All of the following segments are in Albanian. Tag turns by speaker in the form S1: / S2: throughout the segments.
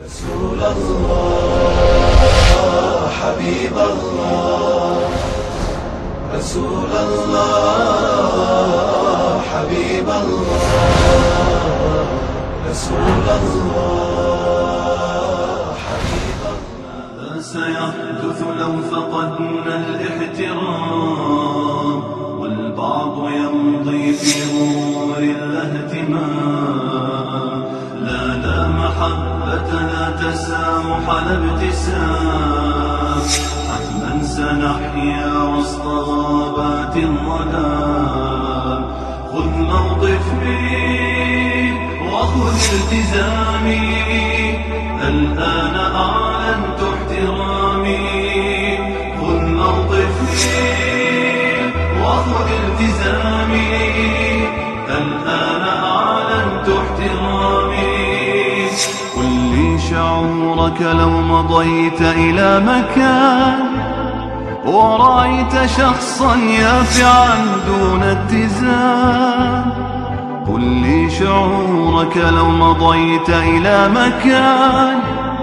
S1: رسول الله حبيب الله، رسول الله حبيب الله، رسول الله حبيب الله.
S2: ما سيحدث لو فقدنا الاحترام، والبعض يمضي في غرور الاهتمام. لا محبة، لا تسامح، لا ابتسام. حتما سنحيا وسط غابات الظلام. خذ موقفي وخذ التزامي، الآن أعلنت احترامي. خذ موقفي وخذ التزامي، الآن أعلنت احترامي. قل لي شعورك لو مضيت إلى مكان ورأيت شخصا يافعا دون اتزان. قل لي شعورك لو مضيت إلى مكان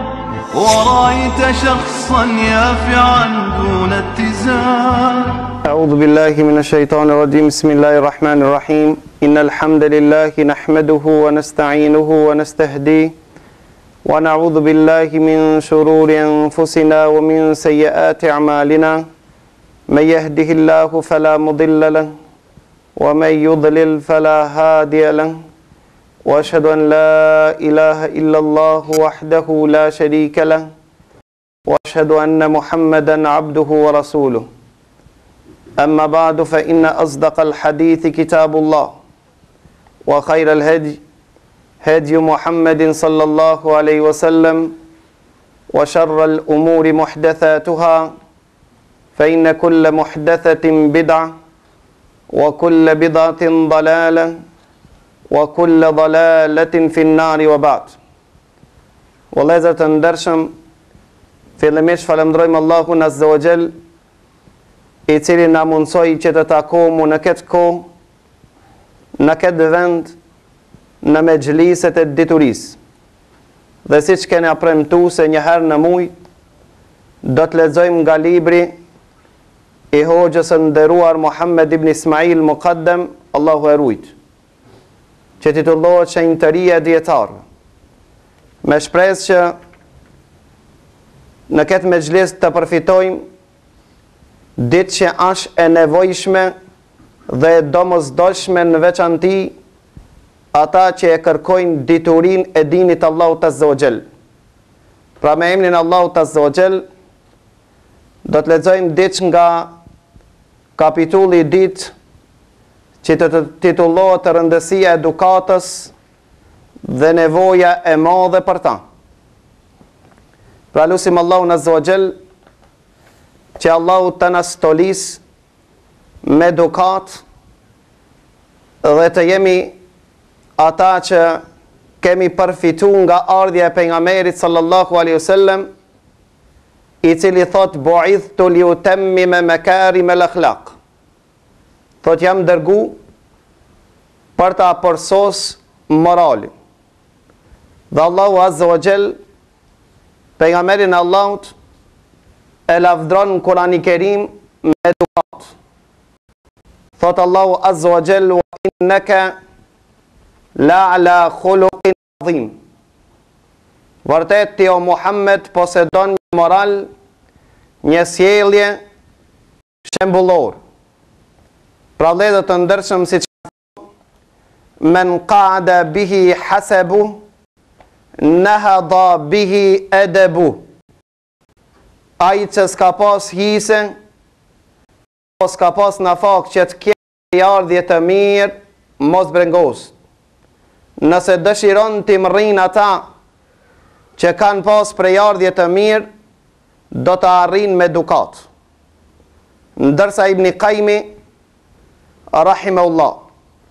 S2: ورأيت شخصا يافعا دون اتزان.
S3: أعوذ بالله من الشيطان الرجيم. بسم الله الرحمن الرحيم. إن الحمد لله نحمده ونستعينه ونستهديه، ونعوذ بالله من شرور أنفسنا ومن سيئات أعمالنا. من يهده الله فلا مضل له، ومن يضلل فلا هادي له. وأشهد أن لا إله إلا الله وحده لا شريك له، وأشهد أن محمدا عبده ورسوله. أما بعد، فإن أصدق الحديث كتاب الله، وخير الهدي هدي محمد صلى الله عليه وسلم، وشر الأمور محدثاتها، فإن كل محدثة بدعة، وكل بدعة ضلالة، وكل ضلالة في النار. وبعد. Vëllezër të ndershëm, fillimisht falenderojmë Allahun Azza wa Jall, i cili na mundsoi që të takohemi në këtë kohë, në këtë vend, në mexhliset e diturisë. Dhe siç kena premtuar se një herë në muaj do të lexojmë nga libri i hoxhës së nderuar Muhammed ibn Ismail Muqaddam, Allahu e rujt, që titullohet Shenjtëria e Dietarëve. Me shpresë që në këtë mexhlis të përfitojmë ditë që është e nevojshme dhe e domosdoshme, në veçanti ata që e kërkojnë diturinë e dinit Allahut Azza wa Jall. Pra me emrin Allahut Azza wa Jall do të lexojmë ditë nga kapitulli i ditë që të titullohet Rëndësia e edukatës dhe nevoja e madhe për ta. Pra lusim Allahun Azza wa Jall që Allahu të na stolis me edukat dhe të jemi ata që kemi përfitu nga ardhja e pejgamberit sallallahu alaihi wasallam, i cili thot bu'ithtu li utammima makarim al-akhlaq. Thot jam dërgu për ta përsos moralin. Dhe Allahu Azza wa Jall pejgamberin e Allahut e lavdron në Kur'anin e Kerim me edukat. Thot Allahu Azza wa Jall wa innaka la ala khuluqin adhim. Vërtet ti o Muhammed posedon një moral, një sjellje shembullor. Pra vëllezër të ndershëm, siç men qa'ada bihi hasabu nahada bihi adabu. Ai që s'ka pas hise, po s'ka pas në fakt që të ketë ardhje të mirë, mos brengos. Nëse dëshiron të mërrin ata që kanë pas prejardhje të mirë, do të arrin me edukat. Ndërsa Ibn Qayyim rahimahullah,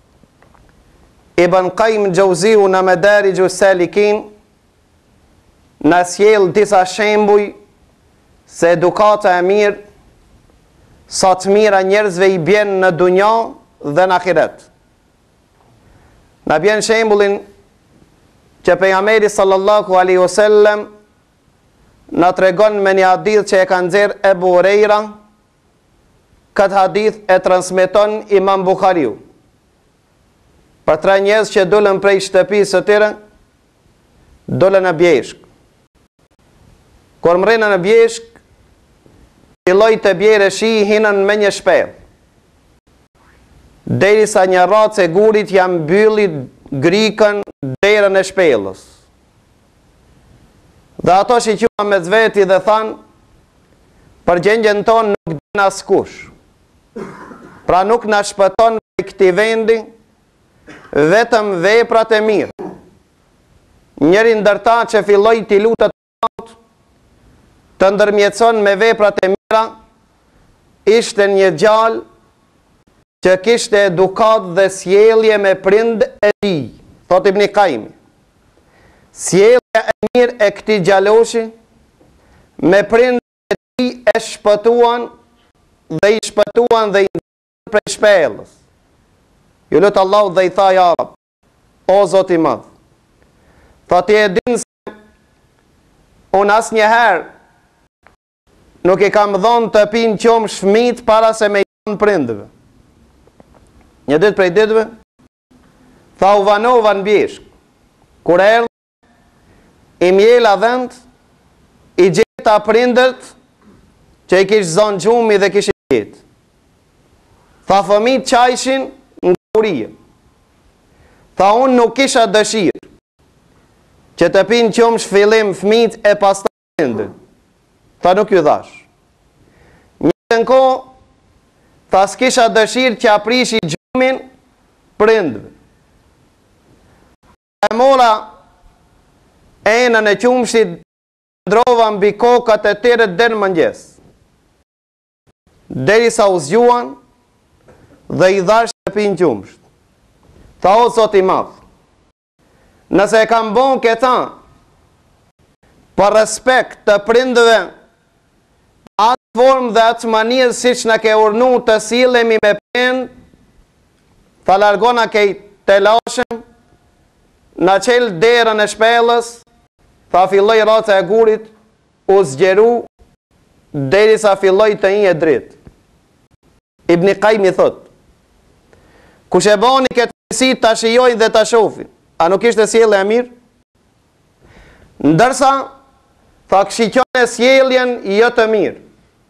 S3: Ibn Qayyim Jauziu në Madarij as-Salikin na sjell disa shembuj se edukata e mirë, sa të mira njerëzve i bjen në dunja dhe në ahiret. Na bjen shembullin që pejgamberi sallallahu alaihi wasallam na tregon me një hadith që e ka nxjerr Ebu Huraira. Këtë hadith e transmeton Imam Buhariu. Për 3 njerëz që dolën prej shtëpisë së tyre, dolën në bjeshk. Kur mrena në bjeshk, filloi të bjerë shi, hinën me një shpellë. Derisa një racë e gurit ja mbylli grikën derën e shpellës. Dhe ato shiqua me zveti dhe thanë, për gjendjen tonë nuk din askush. Pra nuk na shpëton në këtij vendi vetëm veprat e mirë. Njëri ndërta që filloi t'i lutet Allahut, të ndërmjetëson me veprat e mira, ishte një djalë që kishte edukat dhe sjellje me prind e tij, thot Ibn Qayyim. Sjellja e mirë e këtij djaloshi me prind e tij e shpëtuan dhe i shpëtuan dhe i ndërtuan prej shpellës. Ju lutë Allahu dhe i tha, ja Rab, o Zoti i Madh, thot e din se unë asnjëherë nuk i kam dhënë të pinë qumsh fëmijët para se me i dhënë prindëve. Një ditë prej ditëve, tha u vanova në bjeshk. Kur erdhi, i mjela dhënd, i gjeta prindët që i kishë zonë gjumi dhe kishë jetë. Tha fëmijët qajshin nga urie. Tha unë nuk kisha dëshirë që të pinë qumsh fillim fëmijët e pastaj prindët. Tha nuk ju dhash. Një në kohë, tha s'kisha dëshirë që aprishi gjumin prindëve. E mora enën e qumshit, ndrova mbi kokat e tyre deri në mëngjes. Derisa u zgjuan dhe i dhash të pinë qumsht. Tha o Zoti i Madh, nëse e kam bon këta për respekt të prindëve, atë formë dhe atë manirë si që në ke urnu të silemi me prind, tha largona kej të lashëm, në qelë derën e shpellës, tha filloj raca e gurit, u zgjeru, derisa filloj të një e dritë. Ibn Qayyim i thot, kush e bani këtë si të shijoj dhe të shofi, a nuk ishte sjellje e mirë? Ndërsa, tha këshiqon e sjelljen jo të mirë.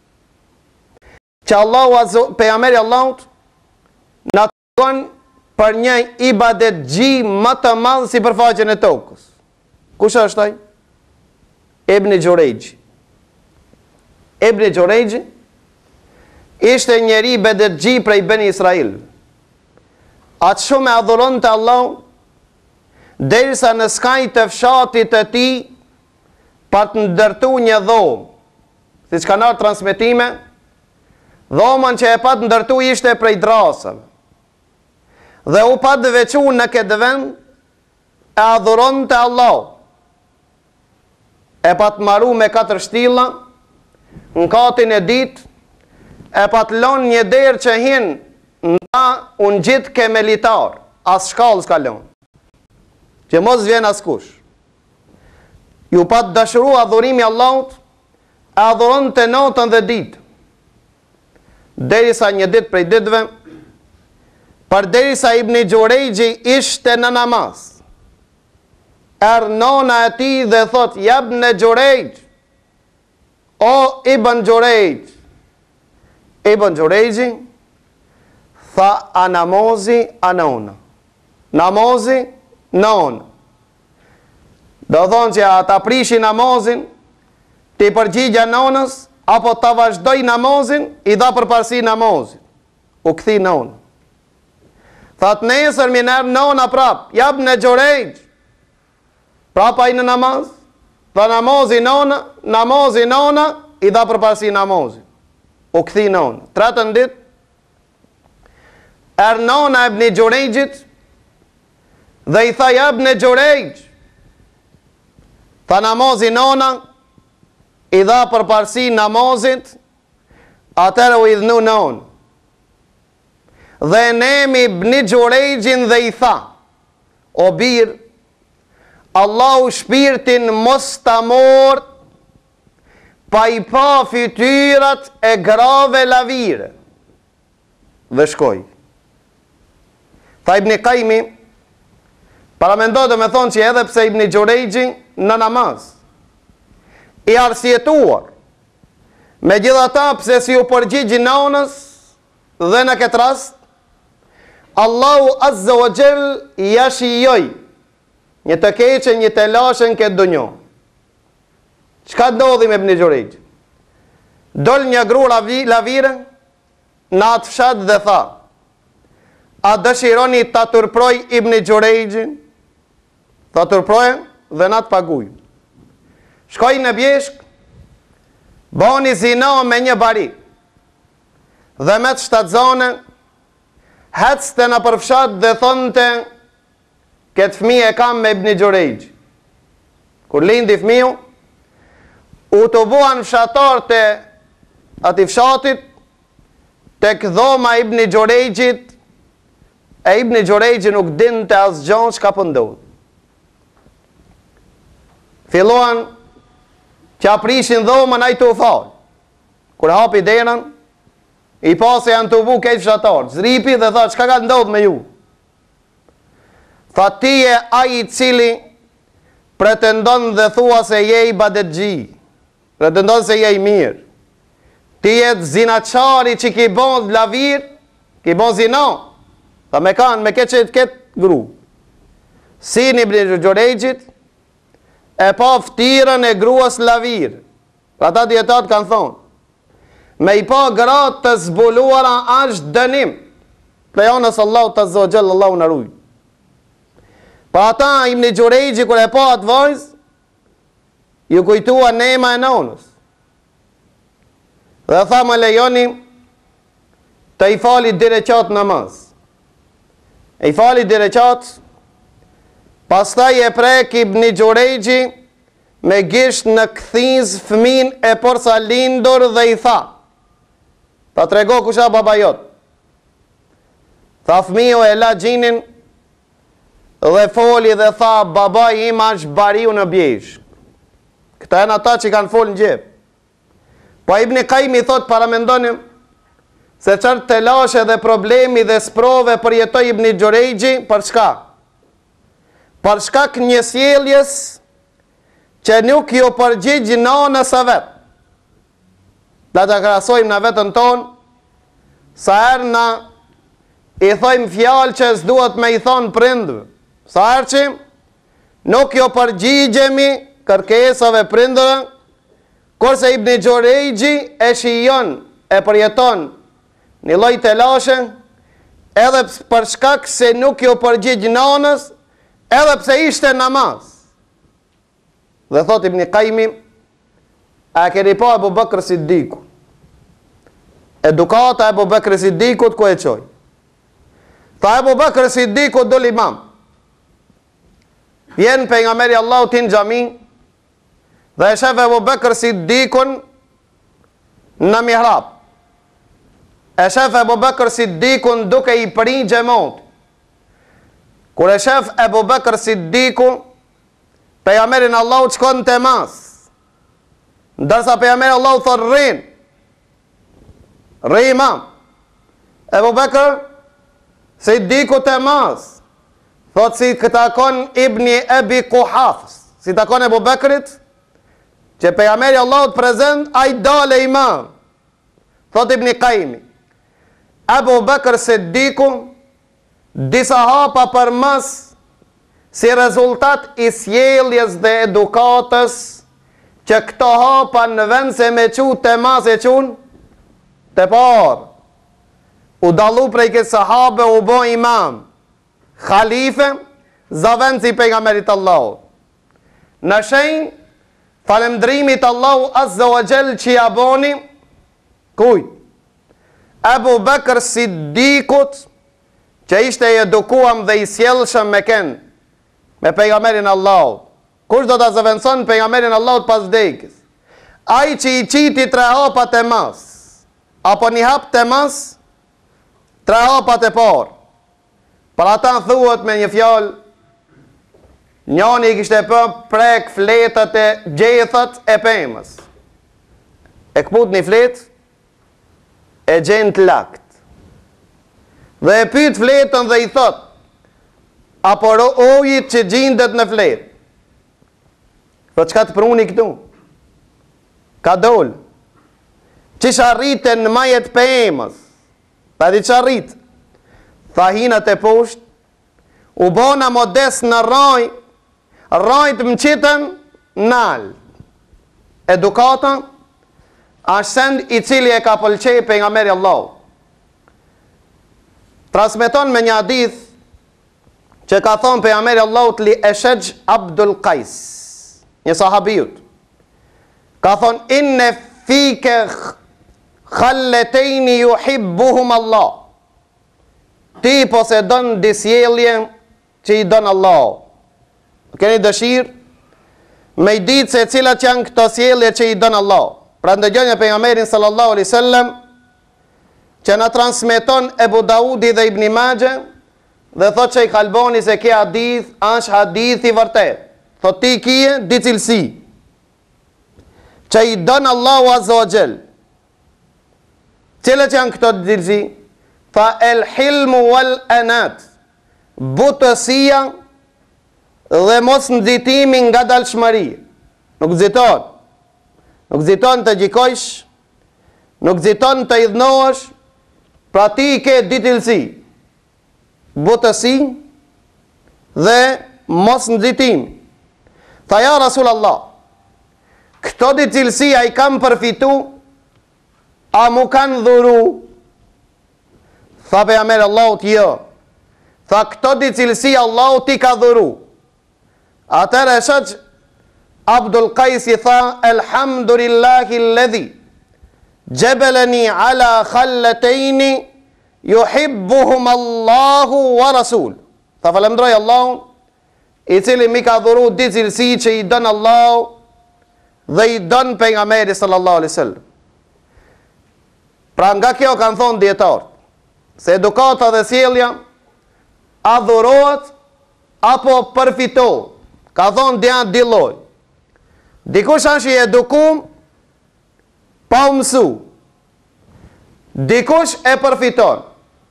S3: Që Allahu, pejgamberi Allahut, na tregon për një ibadet gji më të madh si përfaqen e tokës. Kush është ai? Ibn Jurayj. Ibn Jurayj ishte njeri bedetgji prej Beni Israil. Atë shumë e adhuron të Allahu, derisa në skaj të fshatit të tij pa të ndërtu një dhomë. Si që kanë ardhur transmetime, dhomën që e pa të ndërtu ishte prej drasave. Dhe u pa të veçu në këtë vend, e adhuron të Allahu. E pa të maru me 4 shtilla, në katin e ditë, e pa të lonë një derë që hinë, nda unë gjitë ke militar, as shkallë s'ka lonë, që mos vjen askush. Ju pa të dashuru adhurimi Allahut, e adhuron të natën dhe ditë. Derisa një ditë prej ditëve, për derisa Ibn Jurayj ishte në namaz, nona e tij dhe thot, Ibn Jurayj, o Ibn Jurayj. Ibn Jurayj tha, a namozi, a nona. Namozi, nona. Do thonë që ata prishi namazin, ti përgjigja nonës, apo ta vazhdoj namazin, i dha përparësi namazin. U këthi nona. That nesër miner nona prap, Ibn Jurayj. Prapa i në namaz, tha namazi nona, i dha përparësi namazin. U këthi nona. Tretën dit, nona Ibn Jurayjit, dhe i tha Ibn Jurayj, tha namazi nona, i dha përparësi namazit, atëre u idhnu nonë. Dhe nemi Ibn Jurayjin dhe i tha, o birë, Allahu shpirtin mos ta mor pa i pa fytyrat e grave lavire. Dhe shkoj. Tha Ibn Qayyimi, paramendoj dhe me thonë që edhe pse Ibn Jurejgji në namaz i arsjetuar, me gjitha ta pse si u përgjigji nonës, dhe në këtë rast, Allahu Azza wa Jall ja shijoj një të keqe, një të lashen këtë dunjo. Çka ndodhi me Ibn Jurejgji? Dol një gru lavire në atë fshat dhe tha, a dëshironi ta turproj Ibn Jurejgjin? Ta turproje dhe na të paguj. Shkoj në bjeshk, bani zina me një bari, dhe me të shtatzone, hecte në përfshat dhe thonte, këtë fmi e kam me Ibn Jurejgj. Kur lindi fmiu, u të buan fshatar të ati fshatit, të këdhoma Ibn Jurejgjit, e Ibn Jurejgji nuk din të asgjon shka pëndodh. Filluan që aprishin dhomën a i të u falë. Kur hapi derën, i pasi janë të bu kejtë fshatarë. Zripi dhe tha, qka ka ndodh me ju? Tha, ti e a i cili pretendon dhe thua se je i badetgji, pretendon se je i mirë. Ti e zinaqari që ki bon lavir, ki bon zina. Tha, me kanë, me këtë gru. Si një Ibn Jurejgjit, e pa ftirën e gruas lavir. Pra ta djetat kanë thonë, me i pa gratë të zbuluara ashtë dënim. Plejonës Allah të zogjel, Allah në rujë. Pa ata Ibn Jurejgji, kër e pa atë vajzë, ju kujtua nema e nonës. Dhe tha, më lejoni të i fali dire qatë namaz. E i fali dire qatë, pastaj e prek Ibn Jurejgji me gisht në këthiz fëmin e porsa lindur dhe i tha, ta trego kusha baba jot. Tha fëmiju e la gjinin dhe foli dhe tha, baba im është bariu në bjesh. Këta e në ta që kanë folë në gjep. Po Ibn Qayyimi thot, paramendonim, se qërë të lashe dhe problemi dhe sprove përjetoj Ibn Jurejgji, për shka? Për shkak një sjelljes që nuk jo përgjigj nënës së vet. Da të krasojmë në vetën tonë, sa herë na i thojmë fjalë që s'duhet me i thonë prindëve. Sa herë që nuk jo përgjigjemi kërkesave prindëve, kurse Ibn Jurejgji e shijon, e përjeton një lloj telashe, edhe për shkak se nuk jo përgjigj nënës, edhe pse ishte namaz. Dhe thot Ibn Qayyimi, a keni pa Abu Bakr Siddiku? Edukata e Abu Bakr Siddikut ku e qoj? Tha Abu Bakr Siddiku dul imam. Vjen pejgamberi Allahu tin xhami dhe e shef Abu Bakr Siddikun në mihrab. E shef Abu Bakr Siddikun duke i prin xhamot. Kur e shef Abu Bakr Siddiku, pejgamberin Allahu shkon te mas. Ndërsa pejgamberi Allahu thot rrin. Rri imam. Abu Bakr Siddiku te mas. Thot si këta kon Ibni Abi Quhafës. Si ta kon Abu Bakrit, që pejgamberi Allahu prezent, a i dale imam. Thot Ibn Qayyimi, Abu Bakr Siddiku, disa hapa për mas, si rezultat i sjelljes dhe edukatës, që këto hapa në vend se me qu të mas e qun, të parë, u dalu prej këtë sahabe, u bo imam, khalife, zavend si pejgamberit Allahu. Në shenjë, falemdrimit Allahu Azza wa Jall që ja boni, kuj? Abu Bakr Siddikut, që ishte i edukuam dhe i sjellshëm me kënd, me pejgamberin Allahut. Kush do ta zëvendëson pejgamberin Allahut pas vdekjes? Ai që i qiti 3 hapa të mas, apo 1 hap të mas, 3 hapa të parë. Për ata thuhet me një fjalë, Njani I kishte prek fletët e gjethat e pemës. E këput një fletë, e gjenë të lakt. Dhe e pyet fletën dhe I thot, apo ojit që gjindet në fletë. Thot, çka të pruni këtu? Ka dol. Qish arritën në majet pemës? Ta di që arrit? Tha hinat e poshtë, u bona modest në raj, rajt më qitën nal. Edukata, është send I cili e ka pëlqej pejgamberi Allah. Transmeton me një hadith që ka thonë pejgamberi Allah li Eshej Abdul Qais, një sahabijut. Ka thonë, inne fike khalletejni yuhibbuhum Allah. Ti posedon disjelje që I donë Allah. Keni dëshirë me I ditë se cilat janë këto sjellje që I donë Allah. Pra ndëgjoni pejgamberin sallallahu alaihi wasallam që na transmeton Ebu Daudi dhe Ibn Majah dhe thot që I Albani se kjo hadith është hadith I vërtet. Thot ti kije di cilësi që I donë Allahu azza wa jall. Cilat janë këto cilësi? Tha el hilmu wal anat, butësia dhe mos nxitimi nga dalshmëri. Nuk nxiton. Nuk nxiton të gjikojsh, nuk nxiton të idhnohesh, pra ti I ke dy cilësi. Butësi dhe mos nxitim. Tha ja Rasulallah, këto dy cilësi a I kam përfitu, a mu kanë dhuru? Tha pejgamberi Allahut jo. Tha këto dy cilësi Allahu ti ka dhuru. Atëherë Eshej Abdul Qais I tha, elhamdulillahi alladhi jabelani ala khallatejni yuhibbuhum Allahu wa rasul. Tha falemdroj Allahun I cili mi ka dhuru dy cilësi që I donë Allahu dhe I donë pejgamberi sallallahu alaihi wasallam. Pra nga kjo kanë thonë dietarët se edukata dhe sjellja adhurohet apo përfitohet. Ka thonë janë dy lloj. Dikush është I edukum pa u mësu. Dikush e përfiton.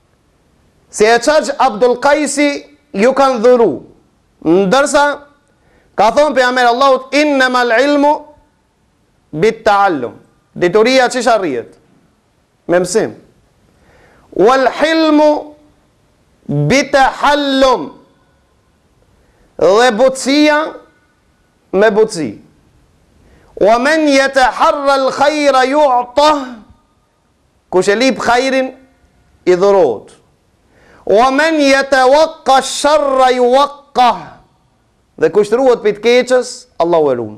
S3: Si Eshej Abdul Qaisi ju kanë dhuru. Ndërsa ka thonë pejgamberi Allahut innamal ilmu bit ta'allum. Dituria çish arrihet? Me mësim. Wal hilmu bitahallum. Dhe butësia me butësi. Wa men yataharra al-khayra yu'tah. Kush e lip khairin I dhurohet. Wa men yatawaqqa ash-sharra yuwaqqah. Dhe kush ruhet pit keqës, Allahu e ruan.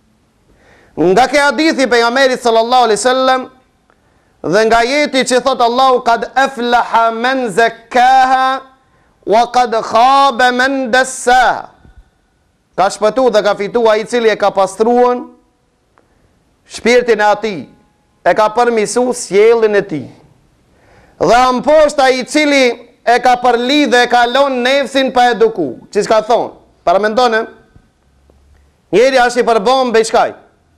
S3: Nga ke hadithi pejgamberit sallallahu alaihi wasallam dhe nga jeti që thot Allahu qad aflaha man zakkaha wa qad khaba man dassaha. Ka shpëtu dhe ka fitu ai I cili e ka pastruan shpirtin e atij, e ka përmisu sjelljen e tij. Dhe amposhta ai I cili e ka përlidh dhe e ka lon nefsin pa eduku. Çish ka thonë? Para mendone, njeri është I përbom me çkaj?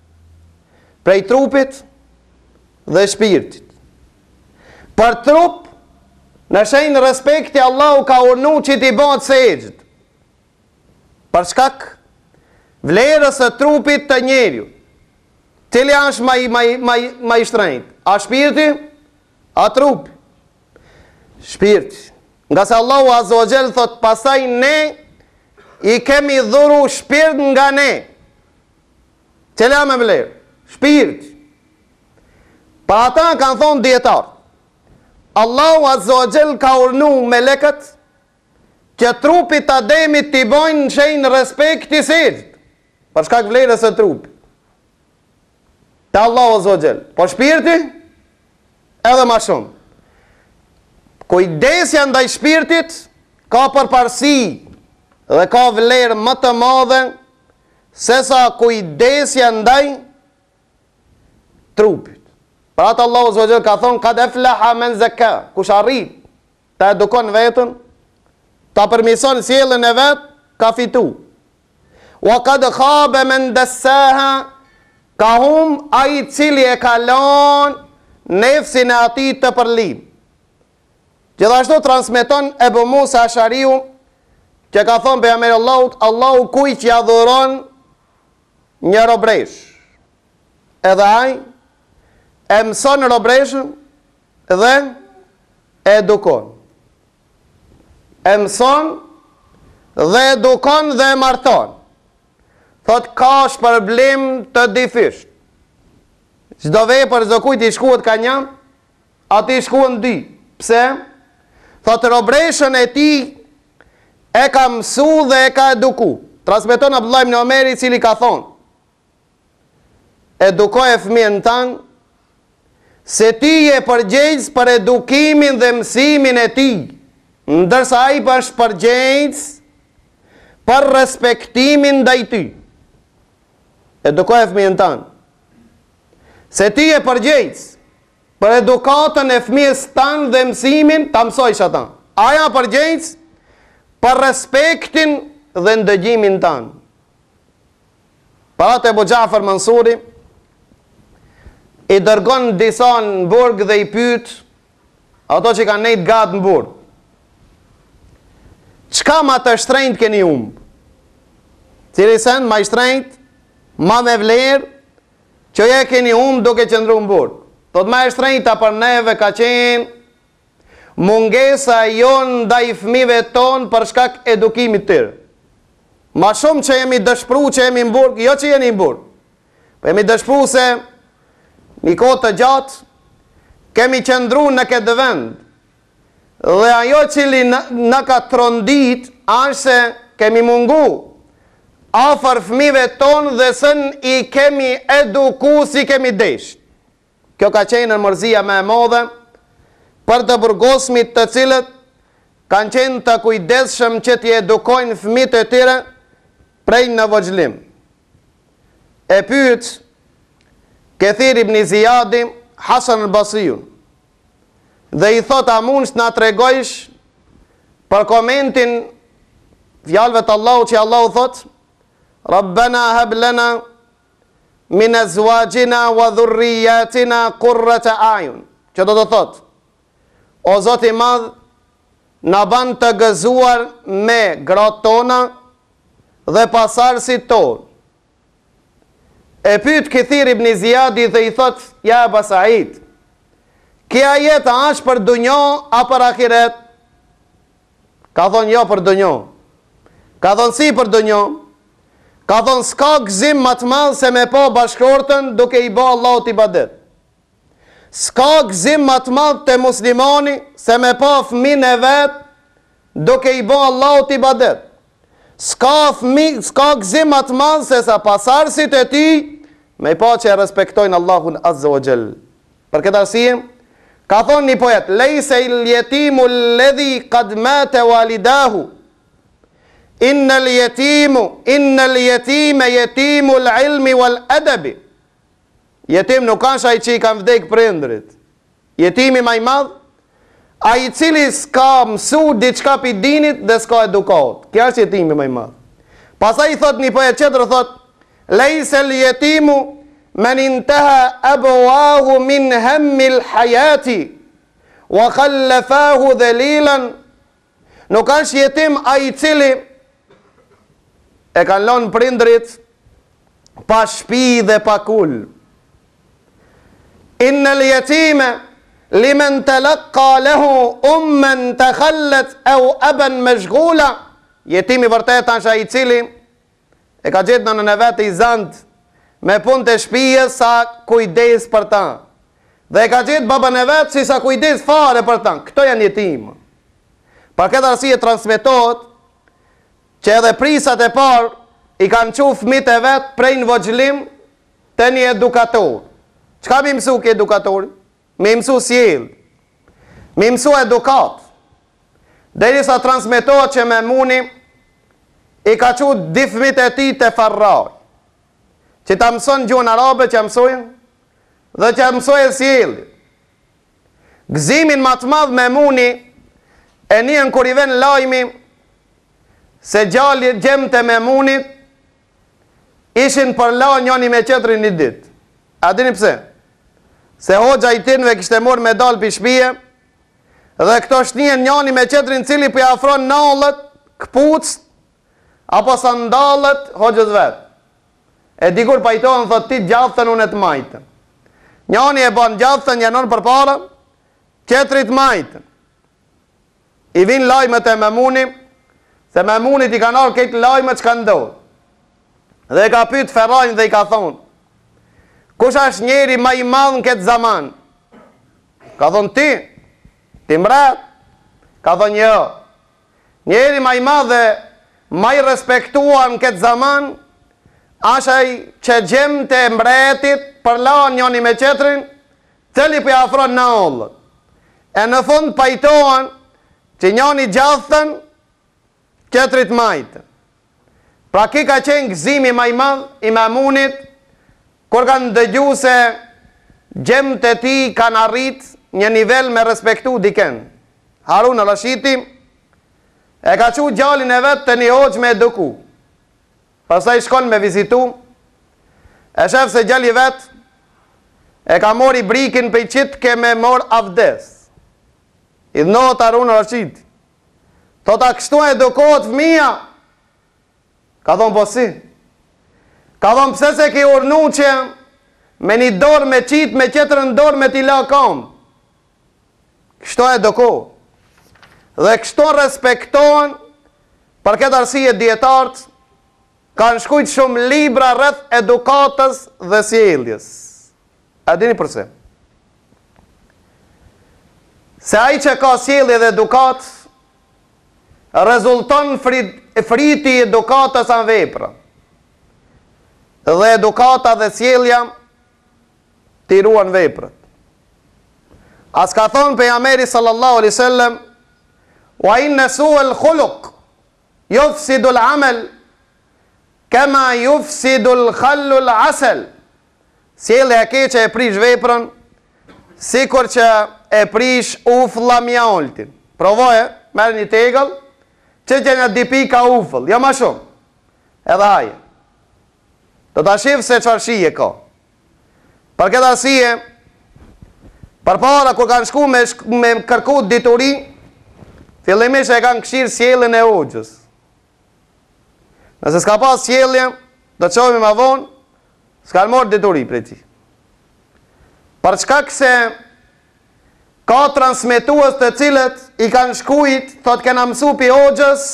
S3: Prej trupit dhe shpirtit. Për trup, në shenjë respekti Allahu ka urnu që ti bëhet sejdë. Për shkak vlerës së trupit të njeriu. Cili është më I shtrenjtë? A shpirti? A trupi? Shpirti. Nga se Allahu azza wa jall thot pastaj ne I kemi dhuru shpirt nga ne. Cila me vlerë? Shpirti. Pa ata kanë thonë dietar. Allahu azza wa jall ka urnu melekët që trupit të Ademit t'i bojnë në shenjë respekti sejdë. Për shkak vlerës së trupit. Te Allahu azza wa jall. Po shpirti edhe më shumë. Kujdesja ndaj shpirtit ka përparësi dhe ka vlerë më të madhe se sa kujdesja ndaj trupit. Për atë Allahu azza wa jall ka thonë kad aflaha man zakka. Kush arrit ta edukon vetën, ta përmirëson sjelljen e vet, ka fitu. wa qad khaba man dassaha, ka hum ai cili e kalon nefsin e ati të përlim. Gjithashtu transmeton Ebu Musa Ashariu, që ka thonë pejgamberi Allahut, Allahu kujt që adhuron një robresh, edhe ai e mëson robreshën dhe edukon. E mëson dhe edukon dhe marton. Thot ka shpërblim të difisht. Çdo vepër çdo kujt i shkuat ka një, ati shkuan dy. Pse? Thot robreshën e tij e ka mësu dhe e ka eduku. Transmeton Abdullah ibn Omeri, i cili ka thonë: edukoj fëmijën tanë, se ti je përgjegjës për edukimin dhe mësimin e tij, ndërsa ai është përgjegjës për respektimin ndaj ty. Edukoj fëmijën tanë, se ti je përgjegjës për edukatën e fëmijës tanë dhe mësimin, ta mësojsh ata. Aja përgjegjës për respektin dhe ndëgjimin tanë. Parat e Abu Ja'far Mansuri i dërgon disa në burg dhe i pyet ato që kanë nejt gatë në burg: çka ma të shtrenjt keni humbë? Cili sen ma i shtrenjt, ma me vlerë, që je keni humbë duke qëndru në burg? Thot ma e shtrenjta për neve ka qenë mungesa jonë ndaj fëmijëve tonë për shkak edukimit tërë. Ma shumë që jemi dëshpru që jemi në burg, jo që jeni në burg, po jemi dëshpru se një kohë të gjatë kemi qëndru në këtë vend, dhe ajo cili në ka trondit është se kemi mungu afër fëmijëve tonë dhe sën i kemi eduku si kemi desh. Kjo ka qenë në mërzia me e modhe për të burgosmit të cilët kanë qenë të kujdesshëm që t'i edukojnë fëmijët e tyre prej në vëgjlim. E pyet Kathir ibn Ziyadi Hasan al-Basriun dhe i thot: a mund të na tregojsh për komentin fjalëve të Allahut që Allahu thot: Rabbana hab lana min azwajina wa dhurriyyatina qurrata a'yun, që do të thot: o Zoti i madh, na ban të gëzuar me gratë tona dhe pasardhësit tonë. E pyet Kathir ibn Ziyadi dhe i thot: ja Aba Said, kja jetë është për dunjo a për ahiret? Ka thonë jo për dunjo. Ka thonë si për dunjo? Ka thonë s'ka gëzim më të madh se me po bashkëshortën duke i bë Allahut ibadet. S'ka gëzim më të madh te muslimani se me po fëmijën e vet duke i bë Allahut ibadet. S'ka gëzim më të madh se sa pasardhësit e tij me po që e respektojnë Allahun Azza wa Jall. Për këtë arsye ka thonë një poet: lejse il jetimu alladhi qad mata walidahu, inna al jetime jetimu l'ilmi wal adabi. Jetim nuk është ai që i kanë vdek prindrit. Jetimi më i madh ai i cili s'ka mësu diçka pi dinit dhe s'ka edukat. Kjo është jetimi më i madh. Pastaj i thot një poet tjetër, thot: lejse il jetimu men intaha abawahu min hammil hayati wa khallafahu dhalilan. Nuk është jetim ai i cili e kanë lënë prindrit pa shtëpi dhe pa kul. Innal yatime liman talaqqa lahu umman takhallat aw aban mashghula. Jetimi vërtet është ai i cili e ka gjetur nënën e vet i zant me punë të shtëpisë sa kujdes për ta, dhe e ka gjetur babën e vet si sa kujdes fare për ta. Këto janë jetim. Për këtë arsye transmetohet që edhe prisat e parë i kanë qu fëmijët e vet prej në vëgjlim të një edukator. Çka mi mësu ke edukatori? Mi mësu sjell, mi mësu edukat. Derisa transmetohet që Memuni i ka qu di fëmijët e tij te Farraj, që ta mëson gjuhën arabe që mësojnë dhe që mësojnë sjell. Gëzimin më të madh Memuni e njën kur i ven lajmi se gjalli gjemtë e Memunit ishin për la njëni me qetrin një dit. A dini pse? Se hoxha i tinve kishte morë me dal për shpije, dhe këto shnien njëni me qetrin cili për afron nallët, këpuc, apo sandalët hoxhës vetë. E dikur pajtohen, thot ti gjathën unë të majtën. Njëni e ban gjathën, janon për para, qetrit majtën. I vin lajmet e Memuni, se Memunit i kanë arë këtë lajmet që ka ndohë. Dhe ka pyet Ferrajnë dhe i ka thonë, kush është njeri ma i madhë në këtë zaman? Ka thonë ti mbret? Ka thonë jo. Njeri ma i madhë dhe ma i respektuar në këtë zaman, ashaj që gjemë të mbretit për la njëni me qetrin, cili për afron në ollët. E në fund pajtohen që njëni gjathën, qetrit majtën. Pra ki ka qenë gëzimi ma i madh i Memunit, kur kanë dëgju se gjemë të ti kanë arrit një nivel me respektu diken. Harun al-Rashidi e ka qu gjallin e vetë të një hoqë me eduku. Pastaj shkon me vizitu, e shef se gjalli vetë e ka mori brikin për i qitë ke me mor avdes. I dhënohet Harun al-Rashidi. Thota kështu edukohet fëmia. Ka thonë po si. Ka thonë pse se ki urnu që me një dorë me qitë, me qetërën dorë me t'i la kam. Kështu edukohet. Dhe kështu respektohen, për këtë arsye dietarët kanë shkujt shumë libra rreth edukatës dhe sjelljes. A dini përse? Se ai që ka sjellje dhe edukatë rezulton friti edukatës anë vepra. Dhe edukata dhe sjellja t'i ruan veprat. As ka thonë pejgamberi sallallahu alaihi wasallam, wa inna su'al khuluq yufsidu al-amal kama yufsidu al-khallu al-asal. Sjellja e keqe e prish veprën, sikur që e prish uflla mjaltin. Provoje, merr një tegëll, që një 2 pika ufëll, jo ma shumë, edhe haje. Do ta shif se çfarë shije ka. Për këtë arsye, përpara kur kanë shku me kërku dituri, fillimisht e kanë këshirë sjelljen e hoxhës. Nëse s'ka pas sjellje, do të çohemi më vonë, s'kan marrë dituri prej tij. Për shkak se ka transmetues të cilët i kanë shkujt, thot kena mësu pi hoxhës,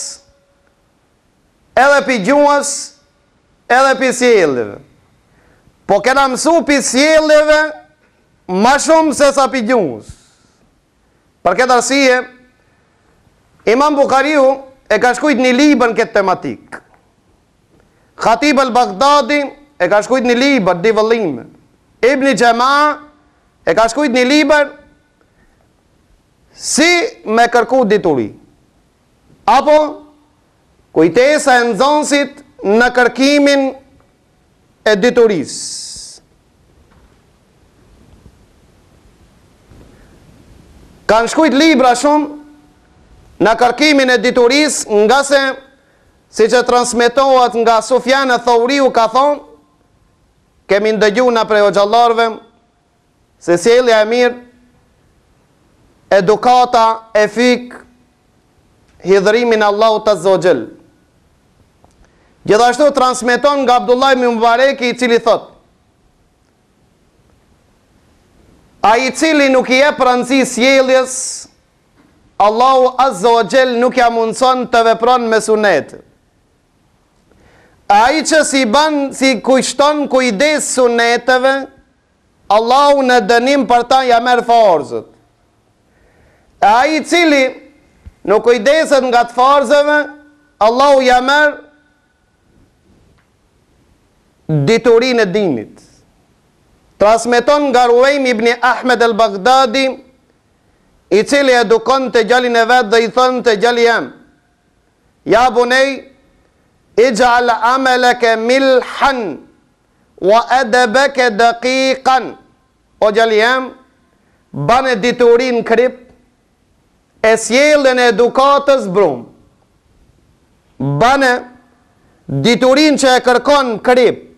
S3: edhe pi gjuhës, edhe pi sjelljeve. Po kena mësu pi sjelljeve, ma shumë se sa pi gjuhës. Për këtë arsye, Imam Bukhariu e ka shkujt një libër në këtë tematik. Khatib al-Baghdadi e ka shkujt një libër, di vëllime. Ibn Gjema e ka shkujt një libër, si me kërku dituri. Apo kujtesa e nxënësit në kërkimin e diturisë. Kanë shkujt libra shumë në kërkimin e diturisë, nga se, si që transmetohet nga Sufjan Thauriu ka thonë, kemi ndëgju në prej hoxhallarëve, se sjellja e mirë, edukata e fik, hidhrimin Allahut Azza wa Jall. Gjithashtu transmeton nga Abdullah ibn Mubareki, i cili thot, ai i cili nuk i jep rëndësi sjelljes, Allahu Azza wa Jall nuk ja mundson të vepron me sunet. Ai që si kushton kujdes suneteve, Allahu në dënim për ta ja merr farzët. Ai i cili nuk kujdeset nga të farzëve, Allahu ja merr diturinë e dinit. Transmeton nga Ruajm ibn Ahmed al-Baghdadi, i cili edukon të gjallin e vetë dhe i thënë të gjalli jam, ja bunej, ij'al amalaka milhan wa adabaka daqiqan. O gjalli jam, bane diturin krip, e sjelljen e edukatës brum. Bane diturin që e kërkon krip,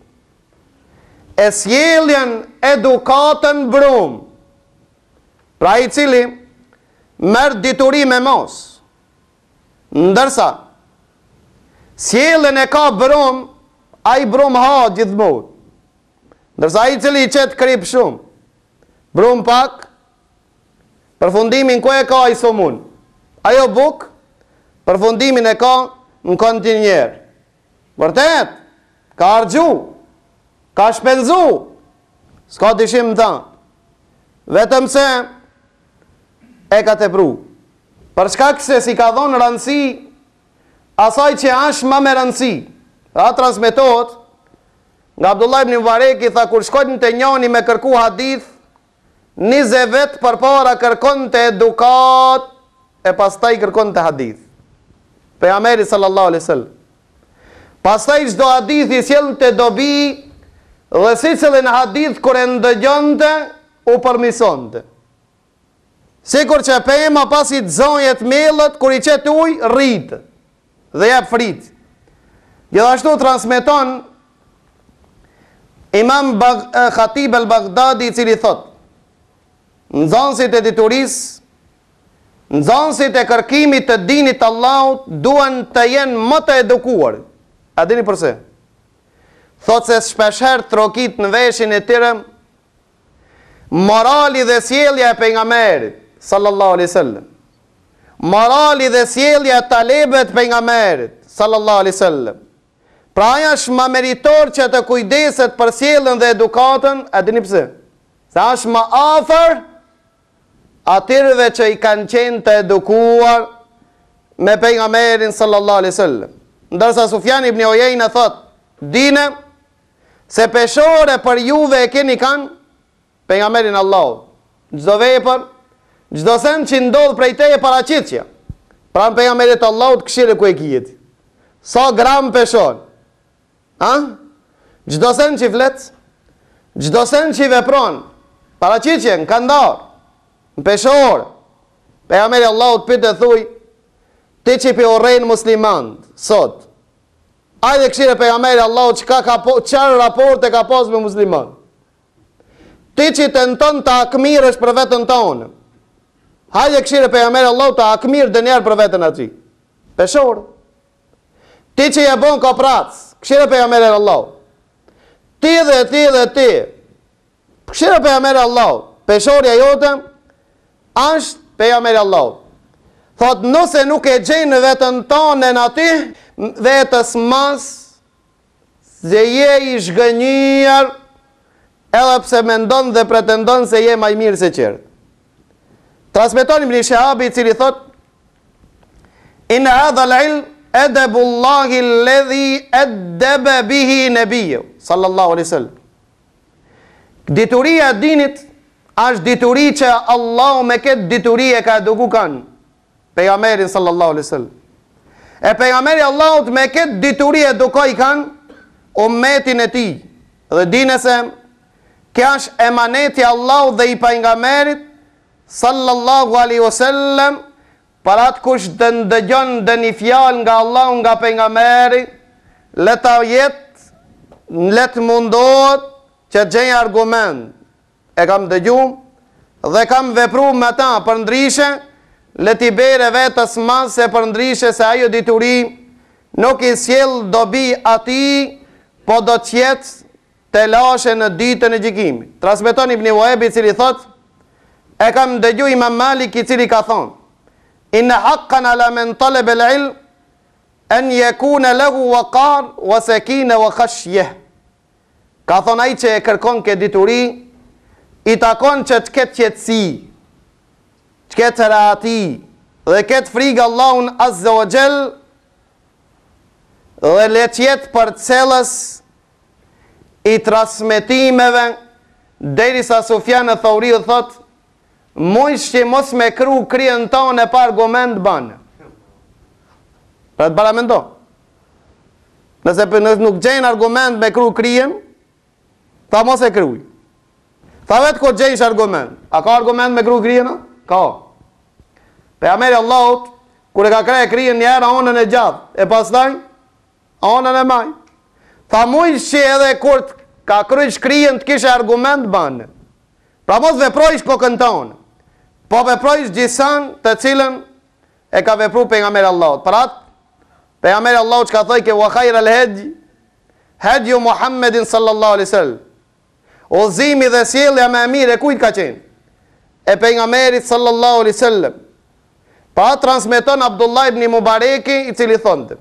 S3: e sjelljen edukatën brum. Pra i cili merr dituri me mos, ndërsa sjelljen e ka brum, ai brum ha gjithmonë. Ndërsa ai i cili i qet krip shumë, brum pak, përfundimin ku e ka ai somun. Ajo buk, përfundimin e ka në kontinjer. Vërtet, ka argju, ka shpenzu, s'ka dyshim të thënë. Vetëm se e ka tepru. Për shkak se si ka dhonë rëndësi asaj që është më me rëndësi. Ra transmetohet nga Abdullah ibn Mubarak, tha kur shkojnë të njëri me kërku hadith, 20 vet përpara kërkon të edukat e pastaj kërkon të hadith. Pejgamberi sallallahu alaihi wasallam. Pastaj çdo hadith i sjell të dobi dhe secilin hadith kur e ndëgjonte u përmisonte. Sikur që pema pasi të zonjet mellët, kur i qet ujë, rritë dhe jep frit. Gjithashtu transmeton Imam Khatib al-Baghdadi, i cili thot, nxënësit e diturisë, nxënësit e kërkimit të dinit të Allahut duan të jenë më të edukuar. A dini përse? Thot se shpeshherë trokit në veshin e tyre morali dhe sjellja e pejgamberit sallallahu alaihi wasallam. Morali dhe sjellja e talebet pejgamberit sallallahu alaihi wasallam. Pra aja është më meritor që të kujdeset për sjelljen dhe edukatën, a dini pse? Se është më afër atyre që i kanë qenë të edukuar me pejgamberin sallallahu alaihi wasallam. Ndërsa Sufjan ibn Uyayna thot, dine se peshore për juve e keni kanë pejgamberin Allahut. Çdo vepër, çdo sen që ndodh prej teje paraqitje. Pra në pejgamberit Allahut këshire ku e kijet. Sa gram peshon? Ha? Çdo sen që flet, çdo sen që vepron, paraqitje në kandar, në peshore. Pejgamberi Allahut pyet e thuj, ti që pe urrejnë muslimant, sot, ajde këshire pejgamberi Allahut çfarë raporte ka pas me musliman. Ti që tenton të akmirësh për vetën tonë, hajde këshire pejgamberi Allahut të akmirë dënjerë për vetën ati. Peshore. Ti që je bon kopratës, këshire pejgamberi Allahut. Ti dhe ti dhe ti, këshire pejgamberi Allahut. Peshorja jote është pejgamberi Allahut. Thot, nëse nuk e gjenë vetën tonë në ati, vetës mas, se je i shgënjër, edhe pse mendon dhe pretendon se je maj mirë se qërë. Transmeton Ibn Shahabi, i cili thot, inna hadha al-ilm edebullahi alladhi edebe bihi nebiju, sallallahu alaihi wasallam. Dituria dinit është dituri që Allah me këtë dituri e ka eduku kanë pejgamberin sallallahu alaihi wasallam. E pejgamberi Allahut me këtë dituri edukoi kanë ummetin e tij. Dhe dine se kjo është emaneti Allahut dhe i pejgamberit sallallahu alaihi wasallam. Për atë kush të ndëgjon dhe një fjalë nga Allah, nga pejgamberi, le ta jetë, le të mundohet që gjej argument. E kam dëgjuar dhe kam vepruar me ta për ndryshe, le t'i bere vetës mas se për ndryshe se ajo dituri nuk i sjell dobi ati, po do t'jetë të lashe në ditën e gjykimit. Transmeton Ibn Wahab, i cili thot, e kam dëgjuar Imam Malik, i cili ka thonë, inna haqqan ala men talab al-ilm an yakuna lahu waqar wa sakina wa khashyah. Ka thonë ai që e kërkon këtë dituri, i takon që të ketë qetësi, të ketë rahati dhe ketë frikë Allahun azza wa jall, dhe le të jetë përcjellës i transmetimeve, derisa Sufjan al-Thauri thot, mujsh që mos me kru kryen tonë e pa argument banë. Pra të paramendo. Nëse nuk gjenë argument me kru kryen, tha mos e kruj. Tha vetë ko gjenjsh argument. A ka argument me kru kryen? Ka. Pejgamberi Allahut, kur e ka krej kryen njëra onën e gjatë, e pastaj onën e maj. Tha mujsh që edhe kur ka kryq shkrijen të kishe argument banë. Pra mos veprojsh kokën tonë, po veprojsh gjësan të cilën e ka vepru pejgamberi Allahut. Për atë, pejgamberi Allahut që ka thoj ke wa khajrul hedju Muhammedin sallallahu alaihi wasallam. Udhëzimi dhe sjellja më e mirë e kujt ka qenë? E pejgamberit sallallahu alaihi wasallam. Pa transmeton Abdullah ibn Mubareki, i cili thonte: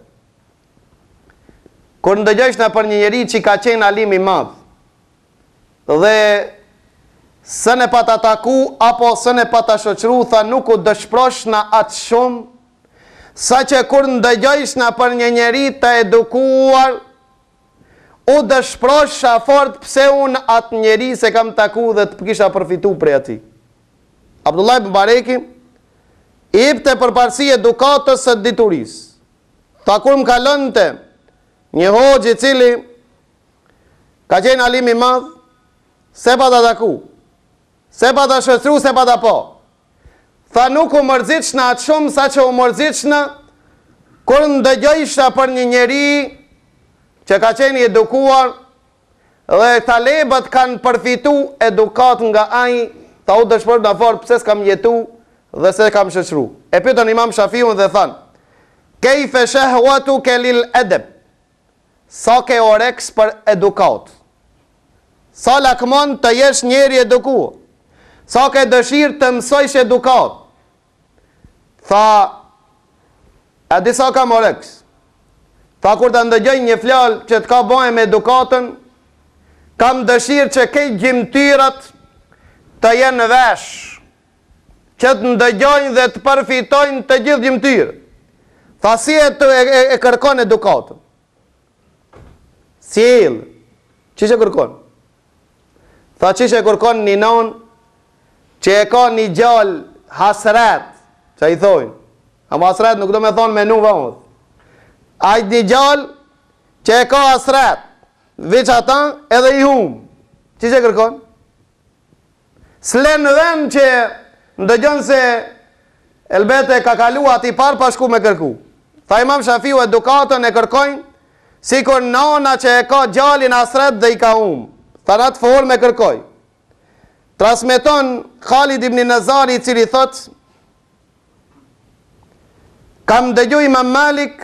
S3: kur ndëgjosh na për një njeri që ka qenë alim i madh dhe së ne pa ta taku apo së ne pa ta shoqëru, tha nuk u dëshprosh na atë shumë, sa që kur ndëgjosh na për një njeri të edukuar, u dëshprosh shafort pse unë atë njeri se kam taku dhe të kisha përfitu prej ati. Abdullah ibn Mubareki ipte përparësi edukatës së diturisë. Tha kur më kalonte një hoxh i cili ka qenë alim i madh, se pa ta taku, se pa ta shoqëru, se pa ta po. Tha nuk u mërzitshna atë shumë sa që u mërzitshna kur ndëgjojsha për një njeri që ka qenë i edukuar dhe talebët kanë përfitu edukat nga ai, tha u dëshpër në forë pse s'kam jetu dhe se kam shoqëru. E pyetën Imam Shafiun dhe thanë: kejfe shahwatu ke lil edeb, sa ke oreks për edukat, sa lakmon të jesh njeri edukuar, sa ke dëshirë të mësojsh edukat. Tha, a disa kam oreks. Tha kur të ndëgjoj një fjalë që të ka bëjë me edukatën, kam dëshirë që kej gjimtyrat të jenë vesh, që të ndëgjojnë dhe të përfitojnë të gjithë gjimtyrë. Tha si e kërkon edukatën? Si e ilë? Qish e kërkon? Tha qish e kërkon një non që e ka një gjallë hasret, që i thojnë. Ama hasret nuk do me thonë menu vëmët. Ajt një gjallë që e ka hasret, veç ata edhe i humë. Qish e kërkon? S'len vend që ndëgjën se elbete ka kalu ati par pa shku me kërku. Tha Imam Shafiu edukatën e kërkojnë si kur nana që e ka gjallin hasret dhe i ka humë. Tha në atë formë me kërkoj. Transmeton Khalid ibn Nazari, i cili thot: kam dëgju Imam Malik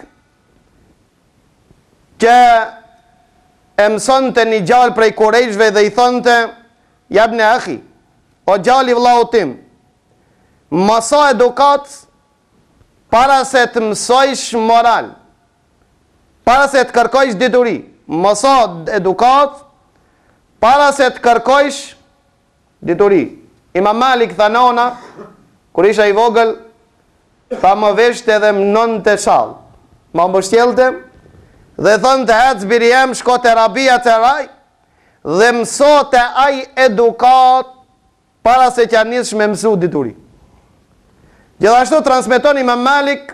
S3: që e mësonte një gjallë prej Kurejshve dhe i thonte: jabne akhi, o gjalli vllau tim, mëso edukat para se të mësojsh moral, para se të kërkojsh dituri. Mëso edukat para se të kërkojsh dituri. Imam Malik tha nona, kur isha i vogël, tha më veshte edhe më nën të shal, më mbështjelte dhe thënë të hec biri jem shko të rabia të raj dhe mëso të aj edukat para se që anis me mësu dituri. Gjithashtu transmeton Imam Malik,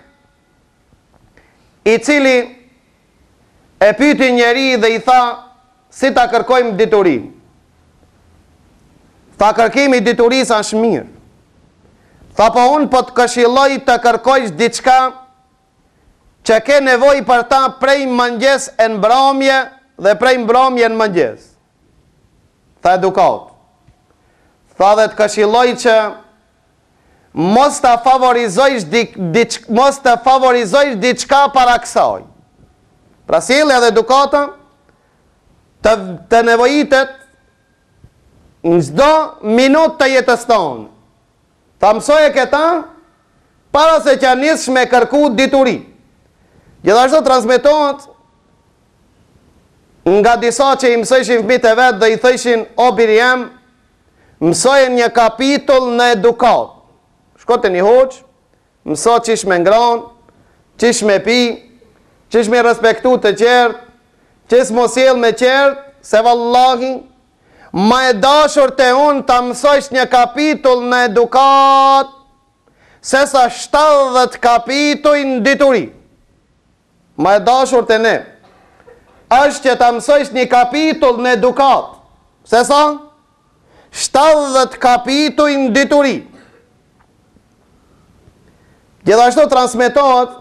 S3: i cili e pyti njeri dhe i tha si ta kërkojmë diturin. Tha kërkimi dituris është mirë. Tha po unë po të këshilloj të kërkojsh diçka që ke nevoj për ta prej mëngjes e në mbrëmje dhe prej mbrëmje në mëngjes. Tha edukat. Tha dhe të këshilloj që mos të favorizojsh diçka para kësaj. Pra sjellja dhe edukata të nevojitet në çdo minutë të jetës tonë. Ta mësoje këta para se që nisësh me kërku dituri. Gjithashtu transmetohet nga disa që i mësojshin fëmijët e vetë dhe i thëshin: o biri jem, mësoje një kapitull në edukat. Shkote një hoqë, mëso qish me ngran, qish me pi, qish me respektu të qertë, qish mos jell me qertë, se vallahi, ma e dashur të unë të mësojsh një kapitull në edukat, se sa 70 kapitull në dituri. Ma e dashur të ne, është që të mësojsh një kapitull në edukat, se sa 70 kapitull në dituri. Gjithashtu transmetohet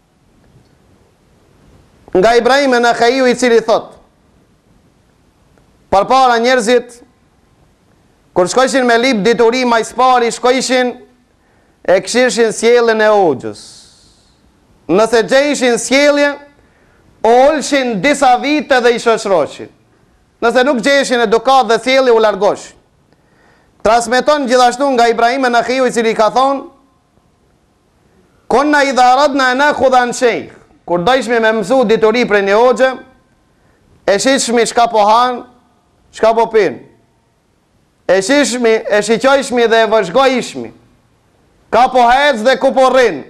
S3: nga Ibrahim e Nakhaiu, i cili thot: Përpara njerëzit, kur shkojshin me lip dituri majspari, shkojshin e këshirshin sjellën e Hoxhës. Nëse gjejshin sjellje, olshin disa vite dhe i shoqëroshin. Nëse nuk gjejshin edukat dhe sjellje, u largoshin. Transmeton gjithashtu nga Ibrahim Nakhiu, i cili ka thonë: Konna idha aradna nakhudha sheikh, kur dojshmi me mësu dituri për një hoxhe, e shishmi çka po han, çka po pin. E shiqojshmi dhe e vëzhgojshmi. Ka po hec dhe ku po rrin.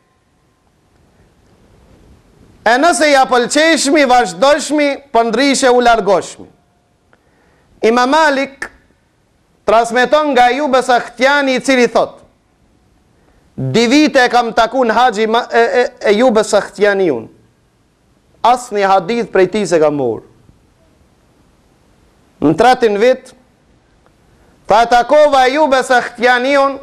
S3: E nëse ja pëlqeshmi, vazhdojshmi, pëndrishe u largoshmi. Imam Malik transmeton nga Ayub Sakhtiani, i cili thot: Di vite e kam taku në haxhi Ayub Sakhtianiun. Asë një hadith prej ti se kam morë. Në 3 vit, tha e takova Ayub Sakhtianiun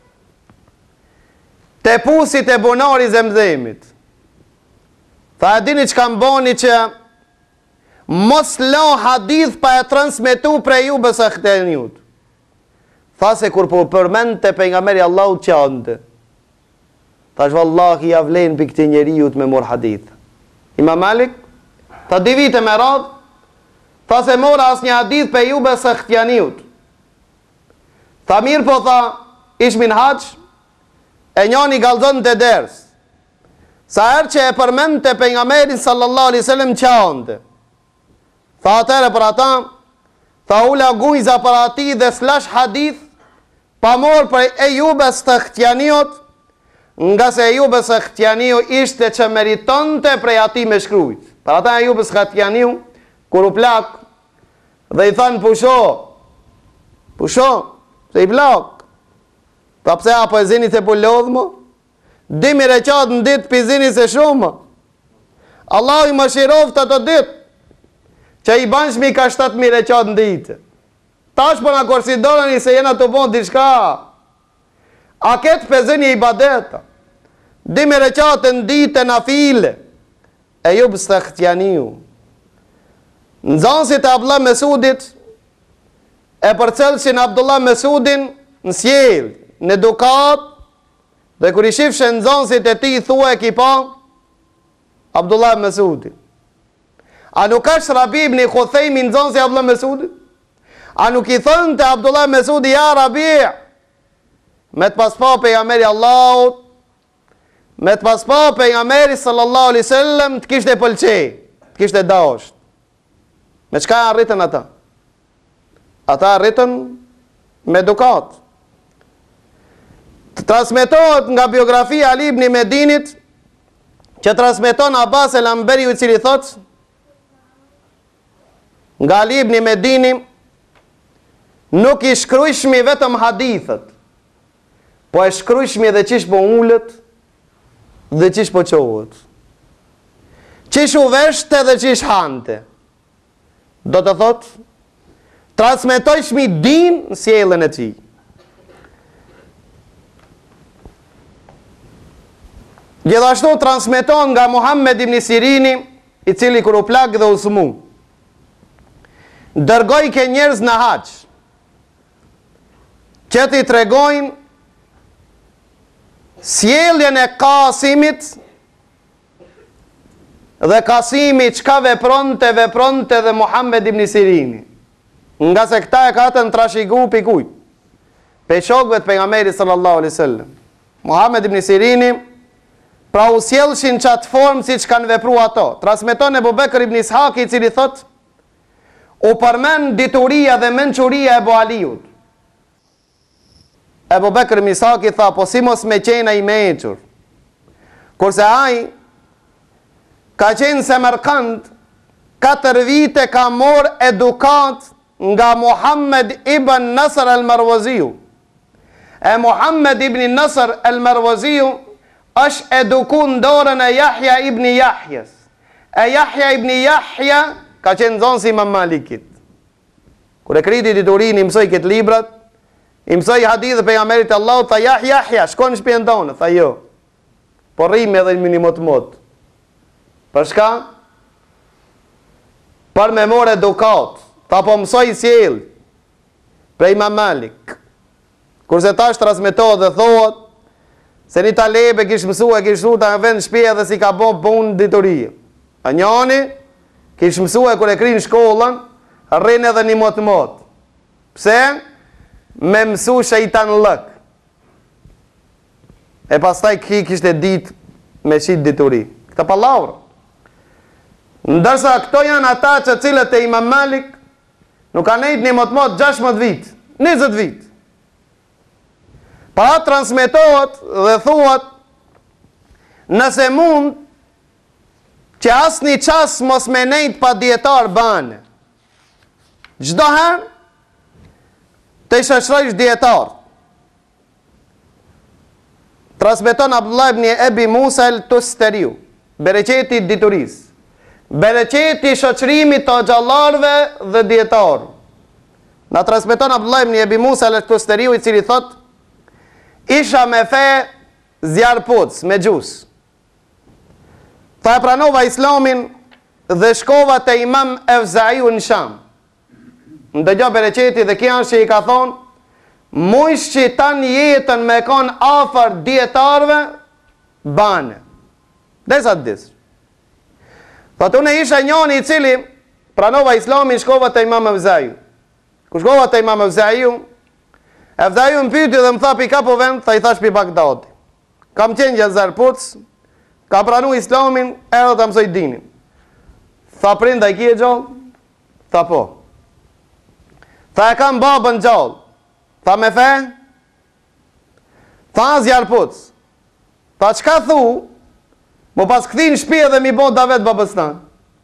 S3: te pusit e bunari Zemzemit. Tha e dini që kam boni që mos la hadith pa e transmetu prej Ayub Sakhtianiut. Tha se kur po përmente pejgamberi Allahut qante. Thash vallahi ja vlen për këti njeriut me mor hadith. Imam Malik, tha 2 vite me radh, tha se mora as një hadith për Ayub Sakhtianiut. Tha mirë po, tha, ishmin haq, e njani galzon të ders. Sa herë që e përmente pejgamberin sallallahu alaihi wasallam qante. Tha atere për ata, tha ula gujza për ati dhe slash hadith, pa mor për Ayub Sakhtianiut, nga se Ayub Sakhtianiu ishte që meritonte prej ati me shkrujt. Për ata Ayub Sakhtianiu, kur u plak, dhe i thanë pusho, se i plak. Ta pse apo e zinit e pullodh mo? 2 reqat në dit për zinit se shumë. Allah i më shirov të dit, që i banshmi ka 7.000 reqat në ditë. Tash për në korsidonën i se jena të bon dishka. A ketë për zinit i badeta. 2 reqat në ditë në file. Ayub Sakhtianiu. Në zansit e Abdullah Mesudit, e përcelshin Abdullah Mesudin në sjell, në edukat, dhe kër i shifshe në zansit e ti, thua e kipa, Abdullah Mesudin. A nuk është Rabib një Khuthejmi në zansit e Abdullah Mesudin? A nuk i thënë të Abdullah Mesudi, ja Rabib, me të paspa pejgamberi Allahut, me të paspa pejgamberi sallallahu alaihi wasallam, të kishte pëlqej, të kishte dasht. Me çka arritën ata? Ata arritën me edukat. Të transmetohet nga biografia Ali ibn Medinit, që transmeton Abbas el Amberi, i cili thot, nga Ali ibn Medini, nuk i shkrujshmi vetëm hadithet, po e shkrujshmi dhe qish po ullët, dhe qish po qohët. Qish u veshte dhe qish hante. Do të thot, transmetojshmi din në sjellën e ti. Gjithashtu transmeton nga Muhammed ibn Sirini, i cili kur u plak dhe u smu, dërgoj ke njerëz në haq, që ti tregojnë sjelljen e Kasimit, dhe Kasimi çka vepronte dhe Muhammed ibn Sirini. Nga se këta e ka të në trashigu pikujt, pe shokëve të pejgamberit sallallahu alaihi wasallam. Muhammed ibn Sirini, pra u sjellshin qatë formë si që kanë vepru ato. Transmeton Ebu Bekr ibn Ishaq, i cili thot, u përmen dituria dhe menquria e Ebu Aliut. Ebu Bekr ibn Ishaq i tha, po si mos me qena i mequr. Kurse ai, ka qenë se mërkand, 4 vite ka mor edukat nga Muhammed ibn Nasr al-Marwaziu. E Muhammed ibn Nasr al-Marwaziu është eduku në dorën e Yahya ibn Yahjes. E Yahya ibn Yahja ka qenë zonë si Imam Malikit. Kër e kriti diturin, i mësoj këtë librat, i mësoj hadith për pejgamberit Allah, tha Yahya, shkon në shpjen tonë, tha jo. Por rime edhe një mot. Për shka? Për me more edukat. Tha po mësoj sjell prej Imam Malik. Kurse tash transmetohet dhe thohet se një talebe kish mësua ta në vend shtëpia dhe si ka bo punë diturie. A njani kish mësua kur e krin shkollën, rrin edhe një mot. Pse? Me mësu shejtan lëk. E pastaj kishte dit me qit dituri. Këta palavra. Ndërsa këto janë ata që cilët e Imam Malik nuk ka nejt një mot 16 vit, 20 vit. Pra transmetohet dhe thuat nëse mund që asë një qas mos me nejt pa dietar bane. Gjdo herë të shëshrojsh dietar. Transmeton Abdullah ibn Ebi Musa el-Tustariu, bereqeti dituris, bereqeti shoqërimit të xhallarëve dhe dietarë. Na transmeton Abdullah ibn Ebi Musa el-Tustariu, i cili thot: isha me fe zjarpuc, me gjus. Tha e pranova islamin dhe shkova te Imam Evzaiu në Sham. Ndëgjo bereqeti dhe kjo është që i ka thonë, mujsh që tanë jetën me kon afër dietarëve bane. Desa të disë. Thot unë isha njëni i cili pranova islamin, shkova te Imam Evzaiu. Ku shkova te Imam Evzaiu, Evzaiu më pyti dhe më tha pi ka po vend, tha i thash pi Bagdadi. Kam qenë gjatë Zarpuc, ka pranu islamin, edhe të mësoj dinin. Tha prinda i kje gjallë? Tha po. Tha e kam babën gjallë. Tha me fe? Tha Zarpuc. Tha qka thu? Mo pas këthin shpi edhe mi bon da vetë babës tanë.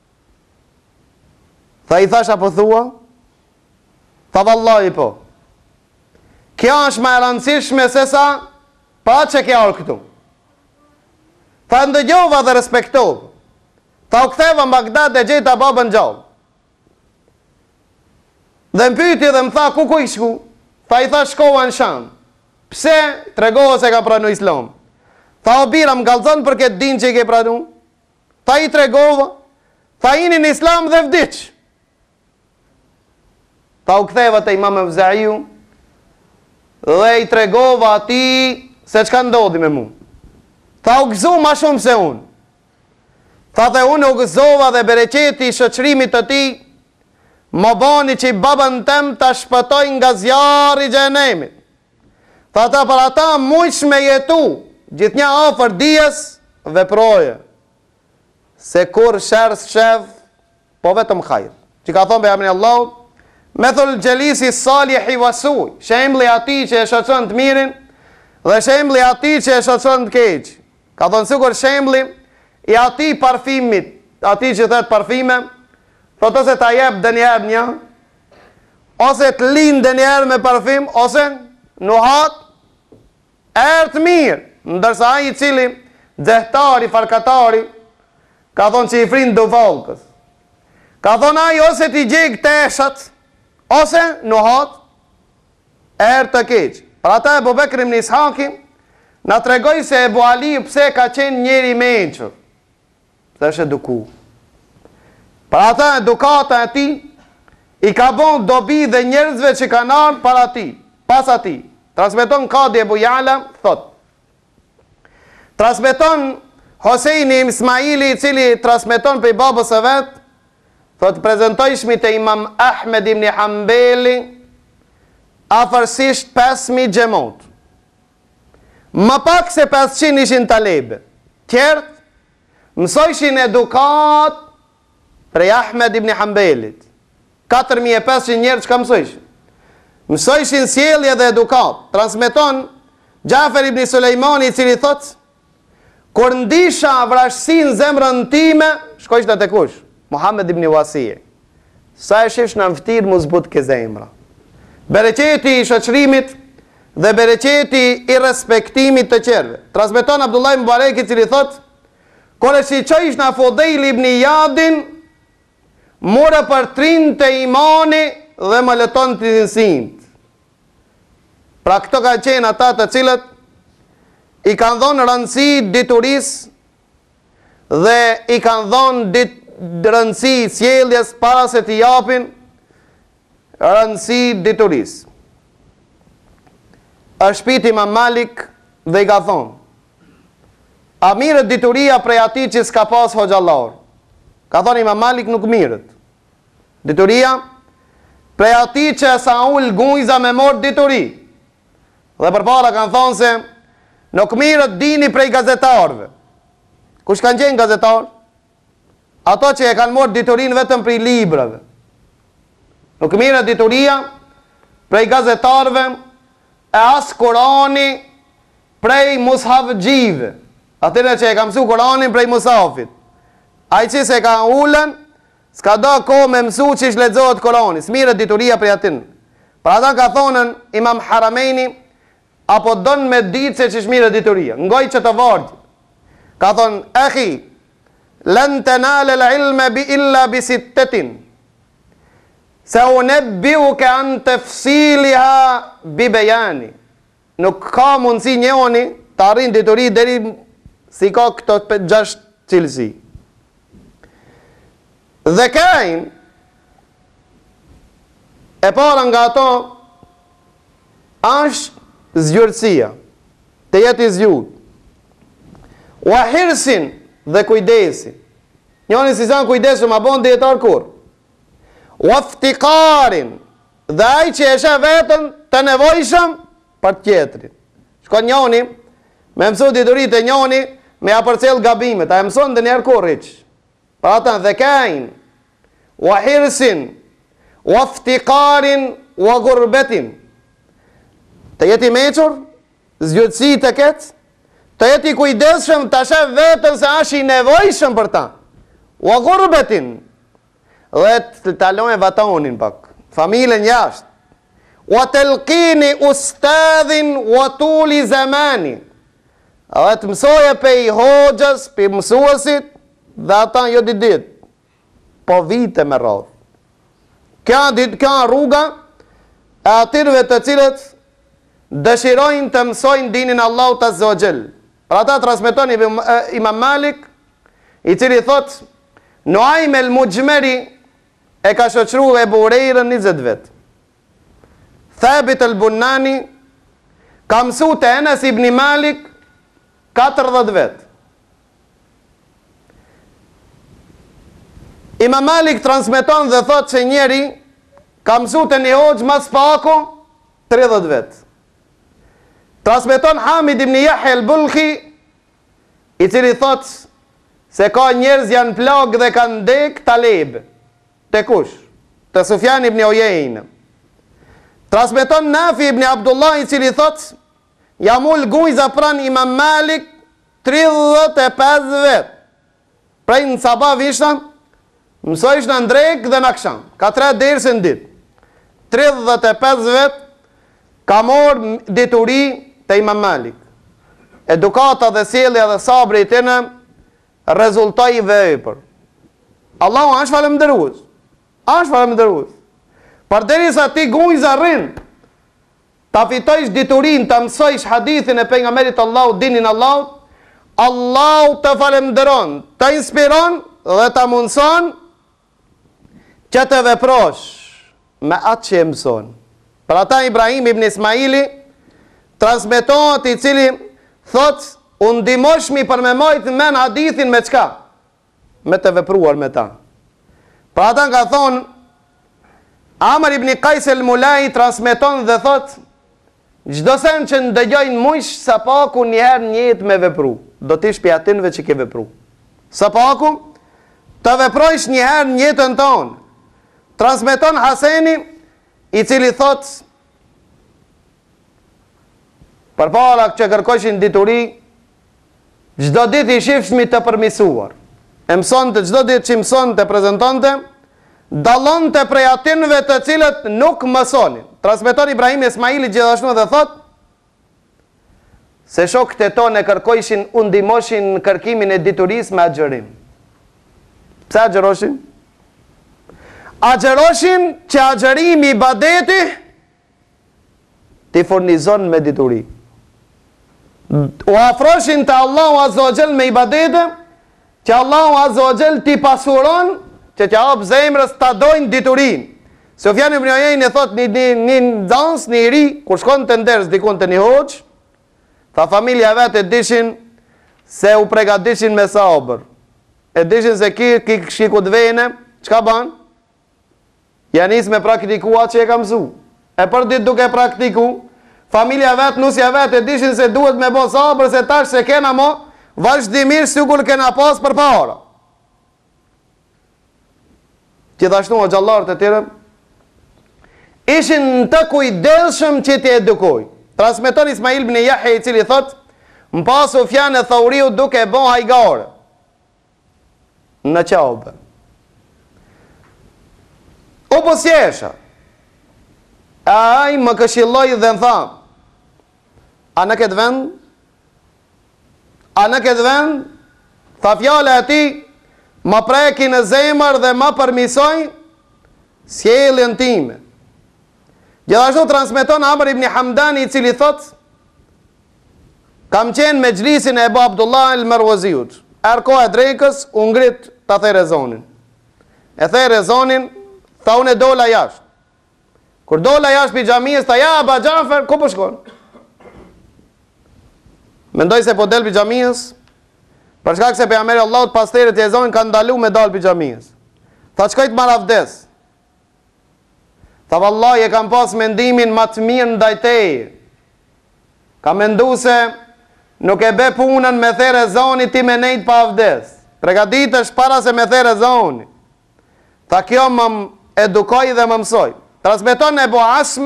S3: Tha i thash apo thua? Tha vallahi po. Kjo është ma e rëndësishme se sa pa që kja orë këtu. Tha ndëgjova dhe respektova. Tha u ktheva në Bagdad dhe gjeta babën gjallë. Dhe më pyti dhe më tha ku i shku? Tha i tha shkova në Sham. Pse? Tregohë se ka pranu islam. Tha o bira më galzon për këtë din që i ke pranu. Tha i tregova. Tha ini në islam dhe vdiq. Tha u ktheva te Imam Evzaiu dhe i tregova ati se çka ndodhi me mu. Tha u gëzu ma shumë se unë. Tha dhe unë u gëzova dhe bereqeti i shoqërimit të ti më bani që i babën tem të shpëtoj nga zjarri i xhenemit. Tha ta për ata mujsh me jetu gjithë një afër dijes veproje. Se kur shërës shev, po vetëm hajr. Që ka thonë be amni Allah, me thull gjelisi salih i vasuj, shembli ati që e shoqën të mirin, dhe shembli ati që e shoqën të keq. Ka thonë sikur shembli i ati parfimit, ati që thët parfime, thot ose ta jep dhe njerë një, ose të linë dhe njerë me parfim, ose nuhat, erë të mirë, ndërsa ai i cili dhehtari, farkatari, ka thonë që i frinë do valkës. Ka thonë ai ose t'i gjegë të eshat, ose nuhat, erë të keq. Pra ta Ebu Bekrim në Ishaki, na tregoj se Ebu Ali pse ka qenë njeri menqër. Dhe është eduku. Pra ta edukata e ti, i ka bon dobi dhe njerëzve që kanë ardhur para ti, pas ati. Transmeton Kadi Ebu Jala, thot. Transmeton Hoseini Ismaili, i cili transmeton për i babës e vetë, thot prezentojshmi të Imam Ahmed ibn Hanbeli, afërsisht 5.000 gjemot. Më pak se 500 ishin talebe. Tjertë, mësojshin edukat prej Ahmed ibn Hanbelit. 4.500 njerë që ka mësojshin. Mësojshin sjellje dhe edukat. Transmeton Gjafer ibn Sulejmani, i cili thot, kur ndisha vrashësin zemrën time, shkojsh në të kush? Muhammed ibn Wasije. Sa e shifsh në mftir mu zbut ke zemra. Bereqeti i shoqërimit dhe bereqeti i respektimit të qerve. Transmeton Abdullah Mubarek, i cili thot, kur e shiqojsh në Fudejl ibn Iyadin, mure për trin të imani dhe më lëton të nësint. Pra këto ka qenë ata të cilët i kanë dhonë rëndësi dituris dhe i kanë dhonë rëndësi sjelljes para se t'i japin rëndësi diturisë. Është pyet Imam Malik dhe i ka thonë: a mirët dituria prej atij që s'ka pas hoxhallar? Ka thonë Imam Malik, nuk mirët. Dituria prej atij që sa ul gujza me mor dituri. Dhe përpara kanë thonë se nuk mirët dini prej gazetarëve. Kush kanë qenë gazetar? Ato që e kanë morë diturin vetëm prej librave. Nuk mirët dituria prej gazetarëve e as Kurani prej mushafgjive. Atyre që e ka mësu Kuranin prej mushafit. Ai që se ka ullën, s'ka do ko me mësu që ish lexohet Kurani. S'mirët dituria prej atin. Pra ata ka thonën Imam Haramejni, apo don me ditë se që ish mirët dituria. Ngoj që të vardjë. Ka thonë: ehi, lën të nale lë ilme bi illa bi sittetin, se unebbiu ke anë të fësiliha bi bejani. Nuk ka mundësi njoni të arrin dituri deri si ka këto 6 cilësi. Dhe kajnë, e para nga ato, është zgjurësia, të jeti zgjurë. Ua hirsin dhe kujdesi. Njoni si zanë kujdesu ma bon djetar kur. Ua ftikarin dhe aj që eshe vetën të nevojshëm për tjetërin. Shkon njoni, me mësu diturit e njoni, me apërcel gabimet, a e mëson dhe njerë kur rriq. Pra ata dhe kajnë, ua hirsin, ua ftikarin, ua gurbetin. Të jeti mequr, zgjutësi të ketë, të jeti kujdeshëm të shef vetën se ashi nevojshëm për ta. Ua gurbetin, dhe të talojnë vatonin pak, familjen jashtë. Ua telkini ustadhin, ua tuli zemani. Dhe të mësoje pe i hoxhës, pe mësuesit, dhe ata jo dit, po vite me radhë. Kjo rruga e atyre të cilët dëshirojnë të mësojnë dinin Allahut Azza wa Jall. Pra ata transmeton Imam Malik, i cili thot: Nuaim el Mujmeri e ka shoqëruar Ebu Hurajrën 20 vet. Thabit el Bunani ka mësu te Enes ibn Malik 40 vet. Imam Malik transmeton dhe thot se njeri ka mësu te një hoxh mas paku 30 vet. Transmeton Hamid ibn Yahya al-Bulkhi, i cili thot se ka njerëz janë plag dhe kanë ndek taleb. Te kush? Te Sufjan ibn Uyeyne. Transmeton Nafi ibn Abdullah, i cili thot jam ul gujza pran Imam Malik 35 vet. Prej në sabah vishta, mësojsh në ndrek dhe në aksham. Ka 3 derse në dit. 35 vet ka morë dituri të Imam Malik. Edukata dhe sjellja dhe sabri i tëne rezultoi vepër. Allahu është falëndërues. Është falëndërues. Përderisa ti gujza rrin, ta fitojsh diturin, ta mësojsh hadithin e pejgamberit Allahut, dinin Allahut, Allahu të falënderon, të inspiron dhe të mundson që të veprosh me atë që e mëson. Për ata Ibrahim ibn Ismaili transmetohet, i cili thot: unë ndihmoshmi për me mojt men hadithin me çka? Me të vepruar me ta. Për ata ka thonë Amr ibn Qais el-Mulai transmeton dhe thot: çdo sen që ndëgjojnë mush sa paku njëherë njët me vepru, do t'ish për atinve që ke vepru. Sa paku të veprojsh njëherë njëtën tonë. Transmeton Haseni, i cili thot: përpara që kërkoshin dituri, çdo ditë i shifshmi të përmisuar. E mësonte çdo ditë që mësonte, prezantonte, dallonte prej atinve të cilët nuk mësonin. Transmeton Ibrahim Ismaili gjithashtu dhe thot se shokët e tonë kërkojshin, u ndihmoshin në kërkimin e diturisë me agjërim. Pse agjëroshin? Agjëroshin që agjërimi i ibadeti ti furnizon me dituri. U afroshin të Allahu Azza wa Jall me ibadete, që Allahu Azza wa Jall ti pasuron, që hap zemrës ta dojnë diturin. Sufjan ibn Uyayni thot një nxans, një ri, kur shkon të nders dikun të një hoxh, tha familja vet e dishin se u pregadishin me sabër. E dishin se ki shikut vene, çka ban? Ja nis me praktikua që e ka mësu. E për ditë duke praktiku, familja vet, nusja vet e dishin se duhet me bo sabër, se tash se kena mo vazhdimisht sikur kena pas për para. Gjithashtu o gjallarët e tjere ishin të kujdesshëm që t'i edukoj. Transmeton Ismail ibn Yahya i cili thot, më pas Sufjan e Thauriu duke bo hajgare në qaube. O posjesha, aj më këshilloj dhe në tha, a në këtë vend? A në këtë vend? Tha fjale ati, më preki në zemër dhe më përmisoj sjelljen time. Gjithashtu transmeton Amr ibn Hamdani i cili thot, kam qenë me gjlisin e Ebu Abdullah el-Marwaziut. Erko e drejkës, u ngrit të the rezonin. E the rezonin, tha unë e dola jashtë. Kur dola jashtë për gjamiës, tha ja, Aba Gjafer, ku po shkon? Mendoj se po del për gjamiës, për shkak se pejgamberi Allahut pas terët e zonin kanë ndalu me dal për gjamiës. Tha qkojt marafdes. Tha vallahi e kam pas mendimin më të mirë ndaj teje. Ka mendu se nuk e be punën me there zoni ti me nejt pa avdes. Pregaditesh para se me there zoni. Tha kjo më edukoj dhe më mësoj. Transmeton Ebu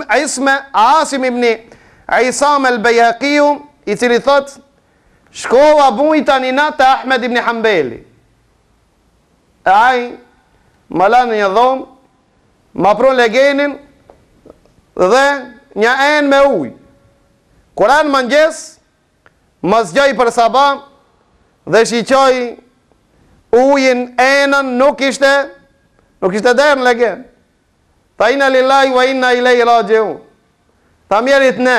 S3: Asim ibn Isam el-Bejhaqiu i cili thot, shkova bujta një natë të Ahmed ibn Hanbeli. E aj, më lanë një dhomë, ma pru legenin dhe një enë me uj. Kur anë mëngjes, më zgjoj për sabah dhe shiqoj ujin enën nuk ishte derë në legen. Ta inna lillahi wa inna ilaihi rajiun. Ta mjerit ne.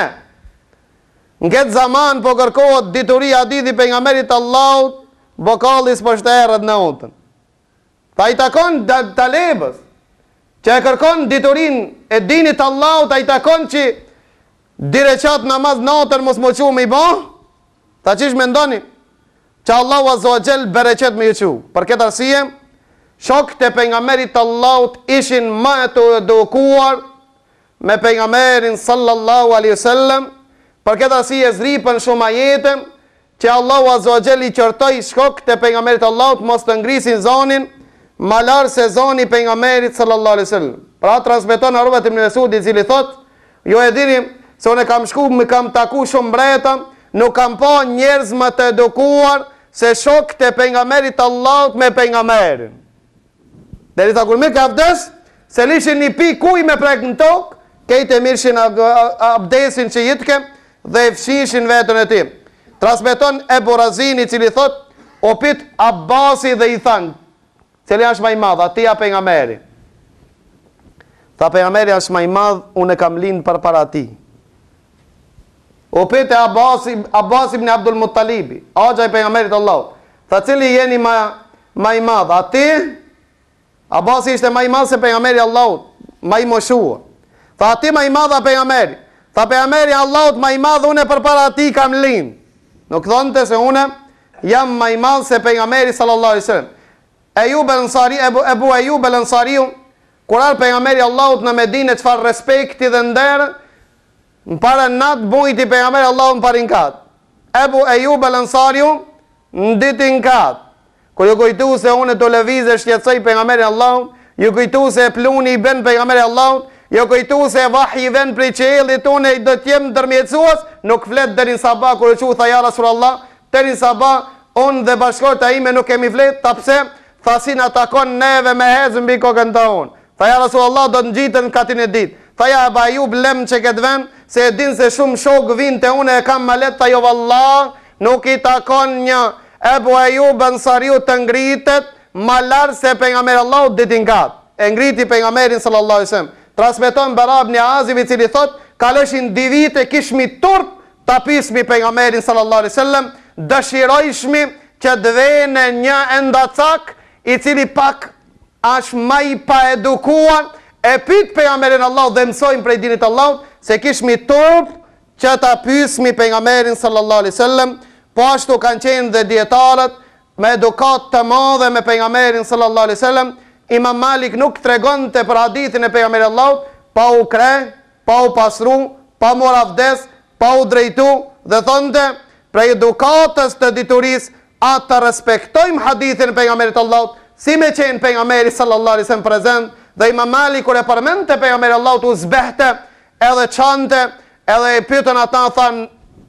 S3: Në këtë zaman po kërkohet dituria hadithi pejgamberit Allahut, bokallis po shterët në utën. Ta i takon talebës, që e kërkon diturin e dinit Allahut, a i takon që direqat namaz natën mos më qu me i bo, ta qish me ndoni, që Allahu azza wa jall bereqet me ju qu. Për këtë arsye, shokët e pejgamberit Allahut ishin më të edukuar me pejgamberin sallallahu alaihi wasallam. Për këtë arsye zripën shumë ajete që Allahu azza wa jall i qortoi shokët e pejgamberit Allahut mos të ngrisin zonin më larë se zoni pejgamberit sallallahu alaihi wasallam. Pra transmeton Urwa ibn Mesud i cili thot, jo e dini se unë kam shku, më kam taku shumë mbreta, nuk kam pa njerëz më të edukuar se shokët e pejgamberit Allahut me pejgamberin. Deri tha kur mirë ka abdes, se lishin një pi kuj me prek në tokë, kejtë e mirshin abdesin që jitke dhe e fshishin vetën e tim. Transmeton Ebu Razini cili thot, o pit Abasi dhe i thanë, cili është më i madh, ati a pejgamberi? Tha pejgamberi është më i madh, unë e kam lind përpara ti. O pit e Abbas ibn Abdul Muttalibi, agja i pejgamberit Allahut. Tha cili jeni më i madh, ati? Abasi ishte më i madh se pejgamberi Allahut, më i moshuar. Tha ati më i madh a pejgamberi? Tha pejgamberi Allahut më i madh, unë përpara ati kam lind. Nuk thonte se unë jam më i madh se pejgamberi sallallahu alaihi wasallam. Ebu Ejub el-Ansariu, kur ar pejgamberi Allahut në Medinë, çfarë respekti dhe nder, në parën natë bujti pejgamberi Allahut në parin kat. Ebu Ejub el-Ansariu në ditin kat. Kur ju kujtu se unë të lëvizë shqetësoj pejgamberin Allahut, ju kujtu se pluni i ben pejgamberin Allahut, ju kujtu se vahji i ven prej qiellit, unë do të jem ndërmjetësues, nuk flet deri në sabah kur u tha ja Rasulullah, deri në sabah unë dhe bashkëtorët ime nuk kemi flet, ta pse? Tha si na takon neve me hezë mbi kokën tonë. Tha ja Rasulullah do të ngjiten katin e ditë. Tha ja Ebu Ejub lem që këtë vend, se e din se shumë shok vinë të une e kam malet. Tha jo vallah, nuk i takon një Ebu Ejub Ansariu të ngritet ma larë se pejgamberi Allahut ditin kat. E ngriti pejgamberin sallallahu alaihi wasallam. Transmeton Bara ibn Azib i cili thot, kaleshin 2 vite kishmi turp ta pismi pejgamberin sallallahu alaihi wasallam, dëshirojshmi që të vene një endacak i cili pak është më i pa edukuar e pyet pejgamberin Allahut dhe mësojmë prej dinit Allahut se kishmi turp që ta pyesmi pejgamberin sallallahu alaihi wasallam. Po ashtu kanë qenë dhe dietarët me edukat të madhe me pejgamberin sallallahu alaihi wasallam. Imam Malik nuk tregonte për hadithin e pejgamberit Allahut pa u kre, pa u pasru, pa mor avdes, pa u drejtu dhe thonte prej edukatës të diturisë atë të respektojmë hadithin e pejgamberit Allahut, si me qenë pejgamberi sallallahu alaihi wasallam prezent. Dhe Imam Malik kur e përmendte pejgamberin Allahut u zbehte edhe çante, edhe e pyetën ata, than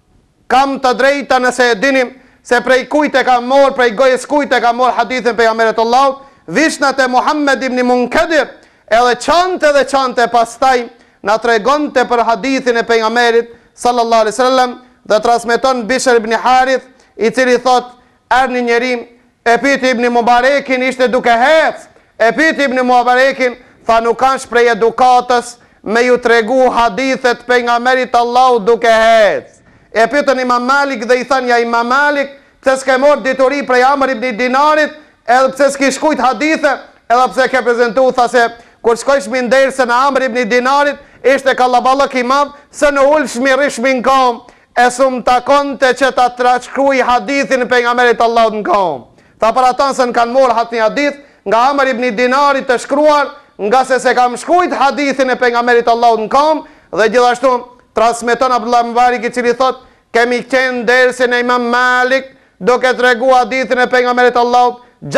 S3: kam të drejta nëse e dinim se prej kujt e ka marr, prej gojës kujt e ka marr hadithin pejgamberit Allahut. Vishnat e Muhammed ibn Munkadir edhe çante pastaj na tregonte për hadithin e pejgamberit sallallahu alaihi wasallam dhe transmeton Bishr ibn Harith, i cili thot erni njeri e pyeti Ibn Mubarekin, ishte duke hec, e pyeti Ibn Mubarekin, tha nuk kanë prej edukatës me ju tregu hadithet pejgamberit Allahut duke hec. E pyetën Imam Malik dhe i than ja Imam Malik, pse s'ke marr dituri prej Amr ibn Dinarit, edhe pse s'ke shkujt hadithe, edhe pse ke prezentu, tha se kur shkojsh mi ndersën e Amr ibn Dinarit, ishte kallaballak i madh, se në ulshmi rishmi në kam, e sum takonte që ta trashkruaj hadithin e pejgamberit Allahut në kam. Tha për ata se në kanë morë një hadith nga Amr ibn Dinarit të shkruar, nga se kam shkruajt hadithin e pejgamberit Allahut në kam, dhe gjithashtu transmeton Abdullah Mubarak, i cili thot kemi qenë dersën e Imam Malik duke tregu hadithin e pejgamberit Allahut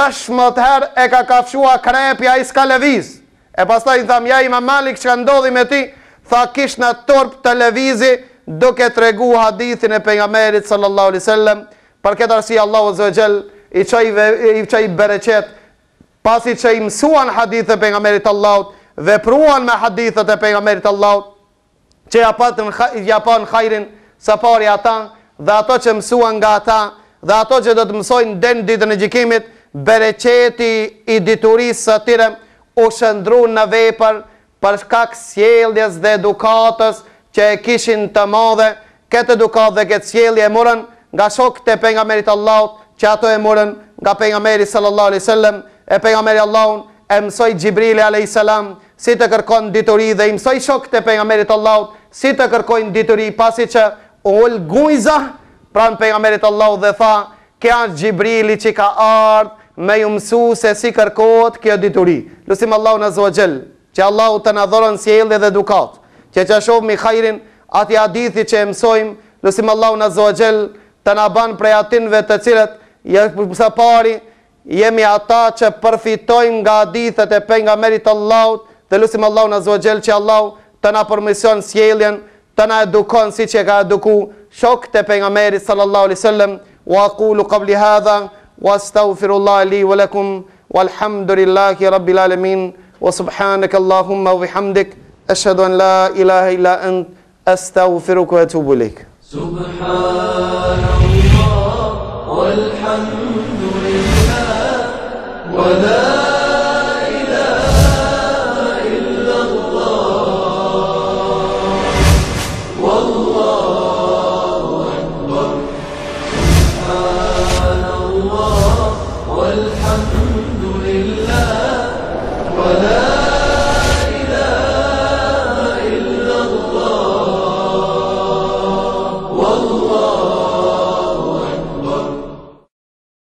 S3: 16 herë e ka kafshua krepja i s'ka lëviz. E pastaj i tham ja Imam Malik çka ndodhi me ti, tha kish në turp të lëvizi duke tregu hadithin e pejgamberit sallallahu alaihi wasallam. Për këtë arsye Allahu azza wa jall i çoi bereqet, pasi që i mësuan hadithet e pejgamberit Allahut, vepruan me hadithet e pejgamberit Allahut, që ja pan hajrin sa pari ata dhe ato që mësuan nga ata dhe ato që do të mësojnë den ditën e gjykimit, bereqeti i diturisë së tyre u shëndru në vepër për shkak sjelljes dhe edukatës që e kishin të madhe. Këtë edukatë dhe këtë sjellje e morën nga shokët e pejgamberit Allahut, që ato e morën nga pejgamberi sallallahu alaihi wasallam. E pejgamberi Allahun e mësoi Xhibrili alayhis salam si të kërkon dituri dhe i mësoi shokët e pejgamberit Allahut si të kërkojnë dituri, pasi që ul gujza pranë pejgamberit Allahut dhe tha, "Kjo është Xhibrili që ka ardhur me ju mësu se si kërkohet kjo dituri." Lutim Allahun azza wa jall, që Allahu të na dhuron sjellje dhe edukat, që shohim hajrin aty hadithi që e mësojmë. Lutim Allahun azza wa jall të na ban prej atinve të cilët së pari jemi ata që përfitojmë nga hadithet e pejgamberit Allahut, dhe lutim Allahun azza wa jall që Allahu të na përmirëson sjelljen, të na edukon siç e ka eduku shokët e pejgamberit sallallahu alaihi wasallam. Wa aqulu qabli hadha wa astaghfirullah li wa lakum walhamdulillahi rabbil alamin wa subhanaka allahumma wa bihamdik ashhadu an la ilaha illa ant astaghfiruka wa atubu ilaik.
S1: Subhanallah walhamdulillah wa la والحمد لله ولا